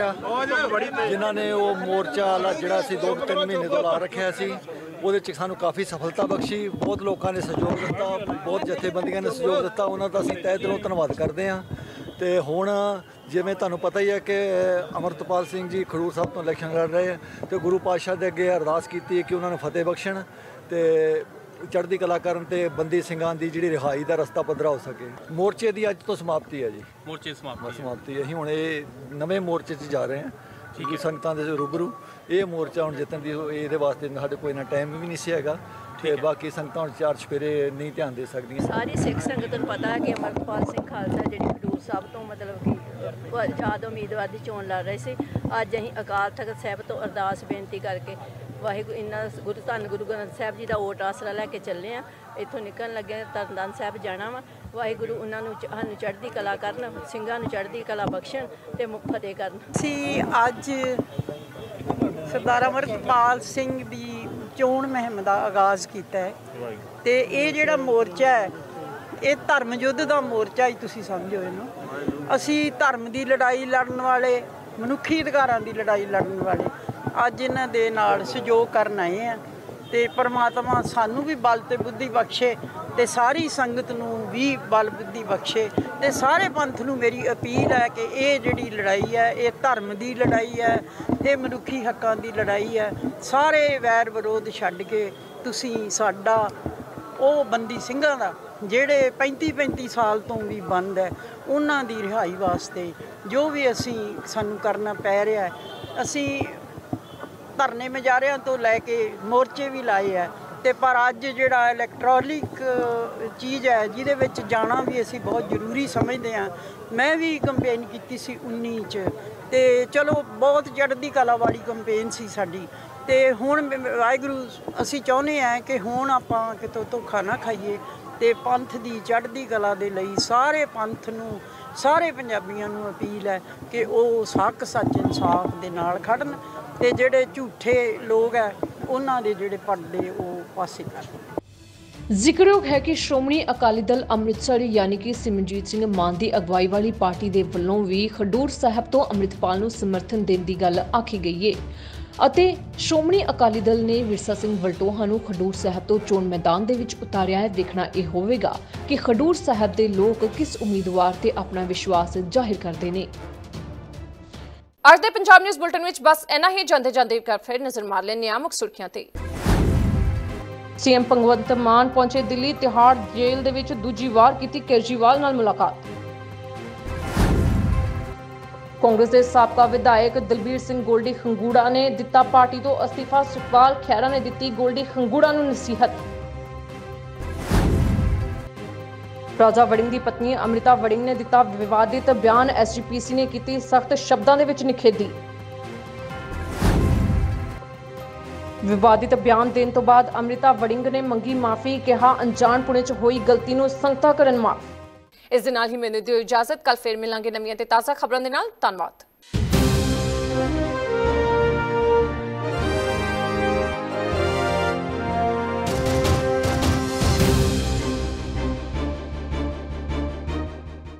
है जिन्हों ने वो मोर्चा वाला जोड़ा सी दो तीन महीने तो ला रखा सी ਉਹਦੇ 'ਚ ਸਾਨੂੰ ਕਾਫੀ ਸਫਲਤਾ ਬਖਸ਼ੀ। ਬਹੁਤ ਲੋਕਾਂ ਨੇ ਸਹਿਯੋਗ ਦਿੱਤਾ, ਬਹੁਤ ਜਥੇਬੰਦੀਆਂ ਨੇ ਸਹਿਯੋਗ ਦਿੱਤਾ, ਉਹਨਾਂ ਦਾ ਅਸੀਂ ਤਹਿ ਦਿਲੋਂ ਧੰਨਵਾਦ ਕਰਦੇ ਹਾਂ। ਤੇ ਹੁਣ ਜਿਵੇਂ ਤੁਹਾਨੂੰ ਪਤਾ ਹੀ ਹੈ ਕਿ ਅਮਰਤਪਾਲ ਸਿੰਘ ਜੀ ਖਡੂਰ ਸਾਹਿਬ ਤੋਂ ਇਲੈਕਸ਼ਨ ਲੜ ਰਹੇ ਤੇ ਗੁਰੂ ਪਾਤਸ਼ਾਹ ਦੇ ਅੱਗੇ ਅਰਦਾਸ ਕੀਤੀ ਕਿ ਉਹਨਾਂ ਨੂੰ ਫਤਿਹ ਬਖਸ਼ਣ ਤੇ ਚੜ੍ਹਦੀ ਕਲਾ ਕਰਨ ਤੇ ਬੰਦੀ ਸਿੰਘਾਂ ਦੀ ਜਿਹੜੀ ਰਿਹਾਈ ਦਾ ਰਸਤਾ ਪੱਧਰਾ ਹੋ ਸਕੇ। ਮੋਰਚੇ ਦੀ ਅੱਜ ਤੋਂ ਸਮਾਪਤੀ ਹੈ ਜੀ, ਮੋਰਚੇ ਸਮਾਪਤੀ ਸਮਾਪਤੀ ਅਸੀਂ ਹੁਣ ਇਹ ਨਵੇਂ ਮੋਰਚੇ 'ਚ ਜਾ ਰਹੇ ਹਾਂ ਕਿ ਸੰਗਤਾਂ ਦੇ ਰੂਬਰੂ। ਇਹ ਮੋਰਚਾ ਹੁਣ ਜਿੱਤਣ ਦੀ ਇਹਦੇ ਵਾਸਤੇ ਸਾਡੇ ਕੋਈ ਨਾ ਟਾਈਮ ਵੀ ਨਹੀਂ ਸੀ ਹੈਗਾ ਤੇ ਬਾਕੀ ਸੰਗਤਾਂ ਹੁਣ ਚਾਰ ਚੁਫੇਰੇ ਨਹੀਂ ਧਿਆਨ ਦੇ ਸਕਦੀਆਂ। ਸਾਰੀ ਸਿੱਖ ਸੰਗਤ ਨੂੰ ਪਤਾ ਹੈ ਕਿ ਅਮਰਪਾਲ ਸਿੰਘ ਖਾਲਸਾ ਜਿਹੜੇ ਖਡੂਰ ਸਾਹਿਬ ਤੋਂ ਮਤਲਬ ਕਿ ਆਜ਼ਾਦ ਉਮੀਦਵਾਰ ਦੀ ਚੋਣ ਲੜ ਰਹੇ ਸੀ, ਅੱਜ ਅਸੀਂ ਅਕਾਲ ਤਖਤ ਸਾਹਿਬ ਤੋਂ ਅਰਦਾਸ ਬੇਨਤੀ ਕਰਕੇ ਵਾਹਿਗੁਰੂ ਇਹਨਾਂ ਗੁਰੂ ਧੰਨ ਗੁਰੂ ਗ੍ਰੰਥ ਸਾਹਿਬ ਜੀ ਦਾ ਓਟ ਆਸਰਾ ਲੈ ਕੇ ਚੱਲੇ ਹਾਂ। ਇੱਥੋਂ ਨਿਕਲਣ ਲੱਗੇ ਤਰਨਤਾਰਨ ਸਾਹਿਬ ਜਾਣਾ ਵਾ। ਵਾਹਿਗੁਰੂ ਉਹਨਾਂ ਨੂੰ ਸਾਨੂੰ ਚੜ੍ਹਦੀ ਕਲਾ ਕਰਨ, ਸਿੰਘਾਂ ਨੂੰ ਚੜ੍ਹਦੀ ਕਲਾ ਬਖਸ਼ਣ ਤੇ ਮੁਖ ਫਤਿਹ ਕਰਨ। ਅਸੀਂ ਅੱਜ ਸਰਦਾਰ ਅਮਰਪਾਲ ਸਿੰਘ ਦੀ ਚੋਣ ਮੁਹਿੰਮ ਦਾ ਆਗਾਜ਼ ਕੀਤਾ ਹੈ ਤੇ ਇਹ ਜਿਹੜਾ ਮੋਰਚਾ ਹੈ ਇਹ ਧਰਮ ਯੁੱਧ ਦਾ ਮੋਰਚਾ ਹੀ ਤੁਸੀਂ ਸਮਝੋ ਇਹਨੂੰ। ਅਸੀਂ ਧਰਮ ਦੀ ਲੜਾਈ ਲੜਨ ਵਾਲੇ, ਮਨੁੱਖੀ ਅਧਿਕਾਰਾਂ ਦੀ ਲੜਾਈ ਲੜਨ ਵਾਲੇ ਅੱਜ ਇਹਨਾਂ ਦੇ ਨਾਲ ਸਹਿਯੋਗ ਕਰਨ ਆਏ ਆ ਤੇ ਪਰਮਾਤਮਾ ਸਾਨੂੰ ਵੀ ਬਲ ਤੇ ਬੁੱਧੀ ਬਖਸ਼ੇ ਤੇ ਸਾਰੀ ਸੰਗਤ ਨੂੰ ਵੀ ਬਲ ਬੁੱਧੀ ਬਖਸ਼ੇ। ਤੇ ਸਾਰੇ ਪੰਥ ਨੂੰ ਮੇਰੀ ਅਪੀਲ ਹੈ ਕਿ ਇਹ ਜਿਹੜੀ ਲੜਾਈ ਹੈ ਇਹ ਧਰਮ ਦੀ ਲੜਾਈ ਹੈ, ਇਹ ਮਨੁੱਖੀ ਹੱਕਾਂ ਦੀ ਲੜਾਈ ਹੈ। ਸਾਰੇ ਵੈਰ ਵਿਰੋਧ ਛੱਡ ਕੇ ਤੁਸੀਂ ਸਾਡਾ ਉਹ ਬੰਦੀ ਸਿੰਘਾਂ ਦਾ ਜਿਹੜੇ ਪੈਂਤੀ ਪੈਂਤੀ ਸਾਲ ਤੋਂ ਵੀ ਬੰਦ ਹੈ ਉਹਨਾਂ ਦੀ ਰਿਹਾਈ ਵਾਸਤੇ ਜੋ ਵੀ ਅਸੀਂ ਸਾਨੂੰ ਕਰਨਾ ਪੈ ਰਿਹਾ। ਅਸੀਂ ਧਰਨੇ ਮੁਜ਼ਾਹਰਿਆਂ ਤੋਂ ਲੈ ਕੇ ਮੋਰਚੇ ਵੀ ਲਾਏ ਹੈ ਤੇ ਪਰ ਅੱਜ ਜਿਹੜਾ ਇਲੈਕਟ੍ਰੋਨਿਕ ਚੀਜ਼ ਹੈ ਜਿਹਦੇ ਵਿੱਚ ਜਾਣਾ ਵੀ ਅਸੀਂ ਬਹੁਤ ਜ਼ਰੂਰੀ ਸਮਝਦੇ ਹਾਂ। ਮੈਂ ਵੀ ਕੰਪੇਨ ਕੀਤੀ ਸੀ ਉੱਨੀ 'ਚ ਤੇ ਚਲੋ ਬਹੁਤ ਚੜ੍ਹਦੀ ਕਲਾ ਵਾਲੀ ਕੰਪੇਨ ਸੀ ਸਾਡੀ। ਤੇ ਹੁਣ ਵਾਹਿਗੁਰੂ ਅਸੀਂ ਚਾਹੁੰਦੇ ਹਾਂ ਕਿ ਹੁਣ ਆਪਾਂ ਕਿਤੋਂ ਧੋਖਾ ਨਾ ਖਾਈਏ ਤੇ ਪੰਥ ਦੀ ਚੜ੍ਹਦੀ ਕਲਾ ਦੇ ਲਈ ਸਾਰੇ ਪੰਥ ਨੂੰ ਸਾਰੇ ਪੰਜਾਬੀਆਂ ਨੂੰ ਅਪੀਲ ਹੈ ਕਿ ਉਹ ਹੱਕ ਸੱਚ ਇਨਸਾਫ ਦੇ ਨਾਲ ਖੜਨ ਤੇ ਜਿਹੜੇ ਝੂਠੇ ਲੋਕ ਹੈ ਉਹਨਾਂ ਦੇ ਜਿਹੜੇ ਪਰਦੇ ਉਹ ਪਾਸੇ ਕਰਨ। ਜ਼ਿਕਰਯੋਗ ਹੈ ਕਿ ਸ਼੍ਰੋਮਣੀ ਅਕਾਲੀ ਦਲ ਅੰਮ੍ਰਿਤਸਰ ਯਾਨੀ ਕਿ ਸਿਮਰਜੀਤ ਸਿੰਘ ਮਾਨ ਦੀ ਅਗਵਾਈ ਵਾਲੀ ਪਾਰਟੀ ਦੇ ਵੱਲੋਂ ਵੀ ਖਡੂਰ ਸਾਹਿਬ ਤੋਂ ਅੰਮ੍ਰਿਤਪਾਲ ਨੂੰ ਸਮਰਥਨ ਦੇਣ ਦੀ ਗੱਲ ਆਖੀ ਗਈ ਹੈ ਅਤੇ ਸ਼੍ਰੋਮਣੀ ਅਕਾਲੀ ਦਲ ਨੇ ਵਿਰਸਾ ਸਿੰਘ ਵਲਟੋਹਾ ਨੂੰ ਖਡੂਰ ਸਾਹਿਬ ਤੋਂ ਚੋਣ ਮੈਦਾਨ ਦੇ ਵਿੱਚ ਉਤਾਰਿਆ ਹੈ। ਦੇਖਣਾ ਇਹ ਹੋਵੇਗਾ ਕਿ ਖਡੂਰ ਸਾਹਿਬ ਦੇ ਲੋਕ ਕਿਸ ਉਮੀਦਵਾਰ ਤੇ ਆਪਣਾ ਵਿਸ਼ਵਾਸ ਜ਼ਾਹਿਰ ਕਰਦੇ ਨੇ। ਅੱਜ ਦੇ ਪੰਜਾਬ ਨਿਊਜ਼ ਬੁਲਟਨ ਵਿੱਚ ਬਸ ਇੰਨਾ ਹੀ। ਜਾਂਦੇ ਜਾਂਦੇ ਕਰ ਫਿਰ ਨਜ਼ਰ ਮਾਰ ਲੈਂਦੇ ਹਾਂ ਮੁੱਖ ਸੁਰਖੀਆਂ ਤੇ। ਸੀਐਮ ਭਗਵੰਤ ਮਾਨ ਪਹੁੰਚੇ ਦਿੱਲੀ। ਤਿਹਾੜ ਜੇਲ੍ਹ ਦੇ ਵਿੱਚ ਦੂਜੀ ਵਾਰ ਕੀਤੀ ਕੇਜਰੀਵਾਲ ਨਾਲ ਮੁਲਾਕਾਤ। ਕਾਂਗਰਸ ਦੇ ਸਾਬਕਾ ਵਿਧਾਇਕ ਦਲਬੀਰ ਸਿੰਘ ਗੋਲਡੀ ਖੰਗੂੜਾ ਨੇ ਦਿੱਤਾ ਪਾਰਟੀ ਤੋਂ ਅਸਤੀਫਾ। ਸੁਖਪਾਲ ਖਹਿਰਾ ਨੇ ਦਿੱਤੀ ਗੋਲਡੀ ਖੰਗੂੜਾ ਨੂੰ ਨਸੀਹਤ। ਰਾਜਾ ਵੜਿੰਗ ਦੀ ਪਤਨੀ ਅੰਮ੍ਰਿਤਾ ਵੜਿੰਗ ਨੇ ਦਿੱਤਾ ਵਿਵਾਦਿਤ ਬਿਆਨ। ਐਸਜੀਪੀਸੀ ਨੇ ਕੀਤੀ ਸਖਤ ਸ਼ਬਦਾਂ ਦੇ ਵਿੱਚ ਨਿਖੇਧੀ। ਵਿਵਾਦਿਤ ਬਿਆਨ ਦੇਣ ਤੋਂ ਬਾਅਦ ਅੰਮ੍ਰਿਤਾ ਵੜਿੰਗ ਨੇ ਮੰਗੀ ਮਾਫੀ। ਕਿਹਾ ਅਣਜਾਣਪੁਣੇ 'ਚ ਹੋਈ ਗਲਤੀ ਨੂੰ ਸੰਗਤਾਂ ਕਰਨ ਮਾਫ। ਇਸ ਦੇ ਨਾਲ ਹੀ ਮੈਨੂੰ ਦਿਓ ਇਜਾਜ਼ਤ। ਕੱਲ ਫਿਰ ਮਿਲਾਂਗੇ ਨਵੀਆਂ ਤੇ ਤਾਜ਼ਾ ਖਬਰਾਂ ਦੇ ਨਾਲ। ਧੰਨਵਾਦ।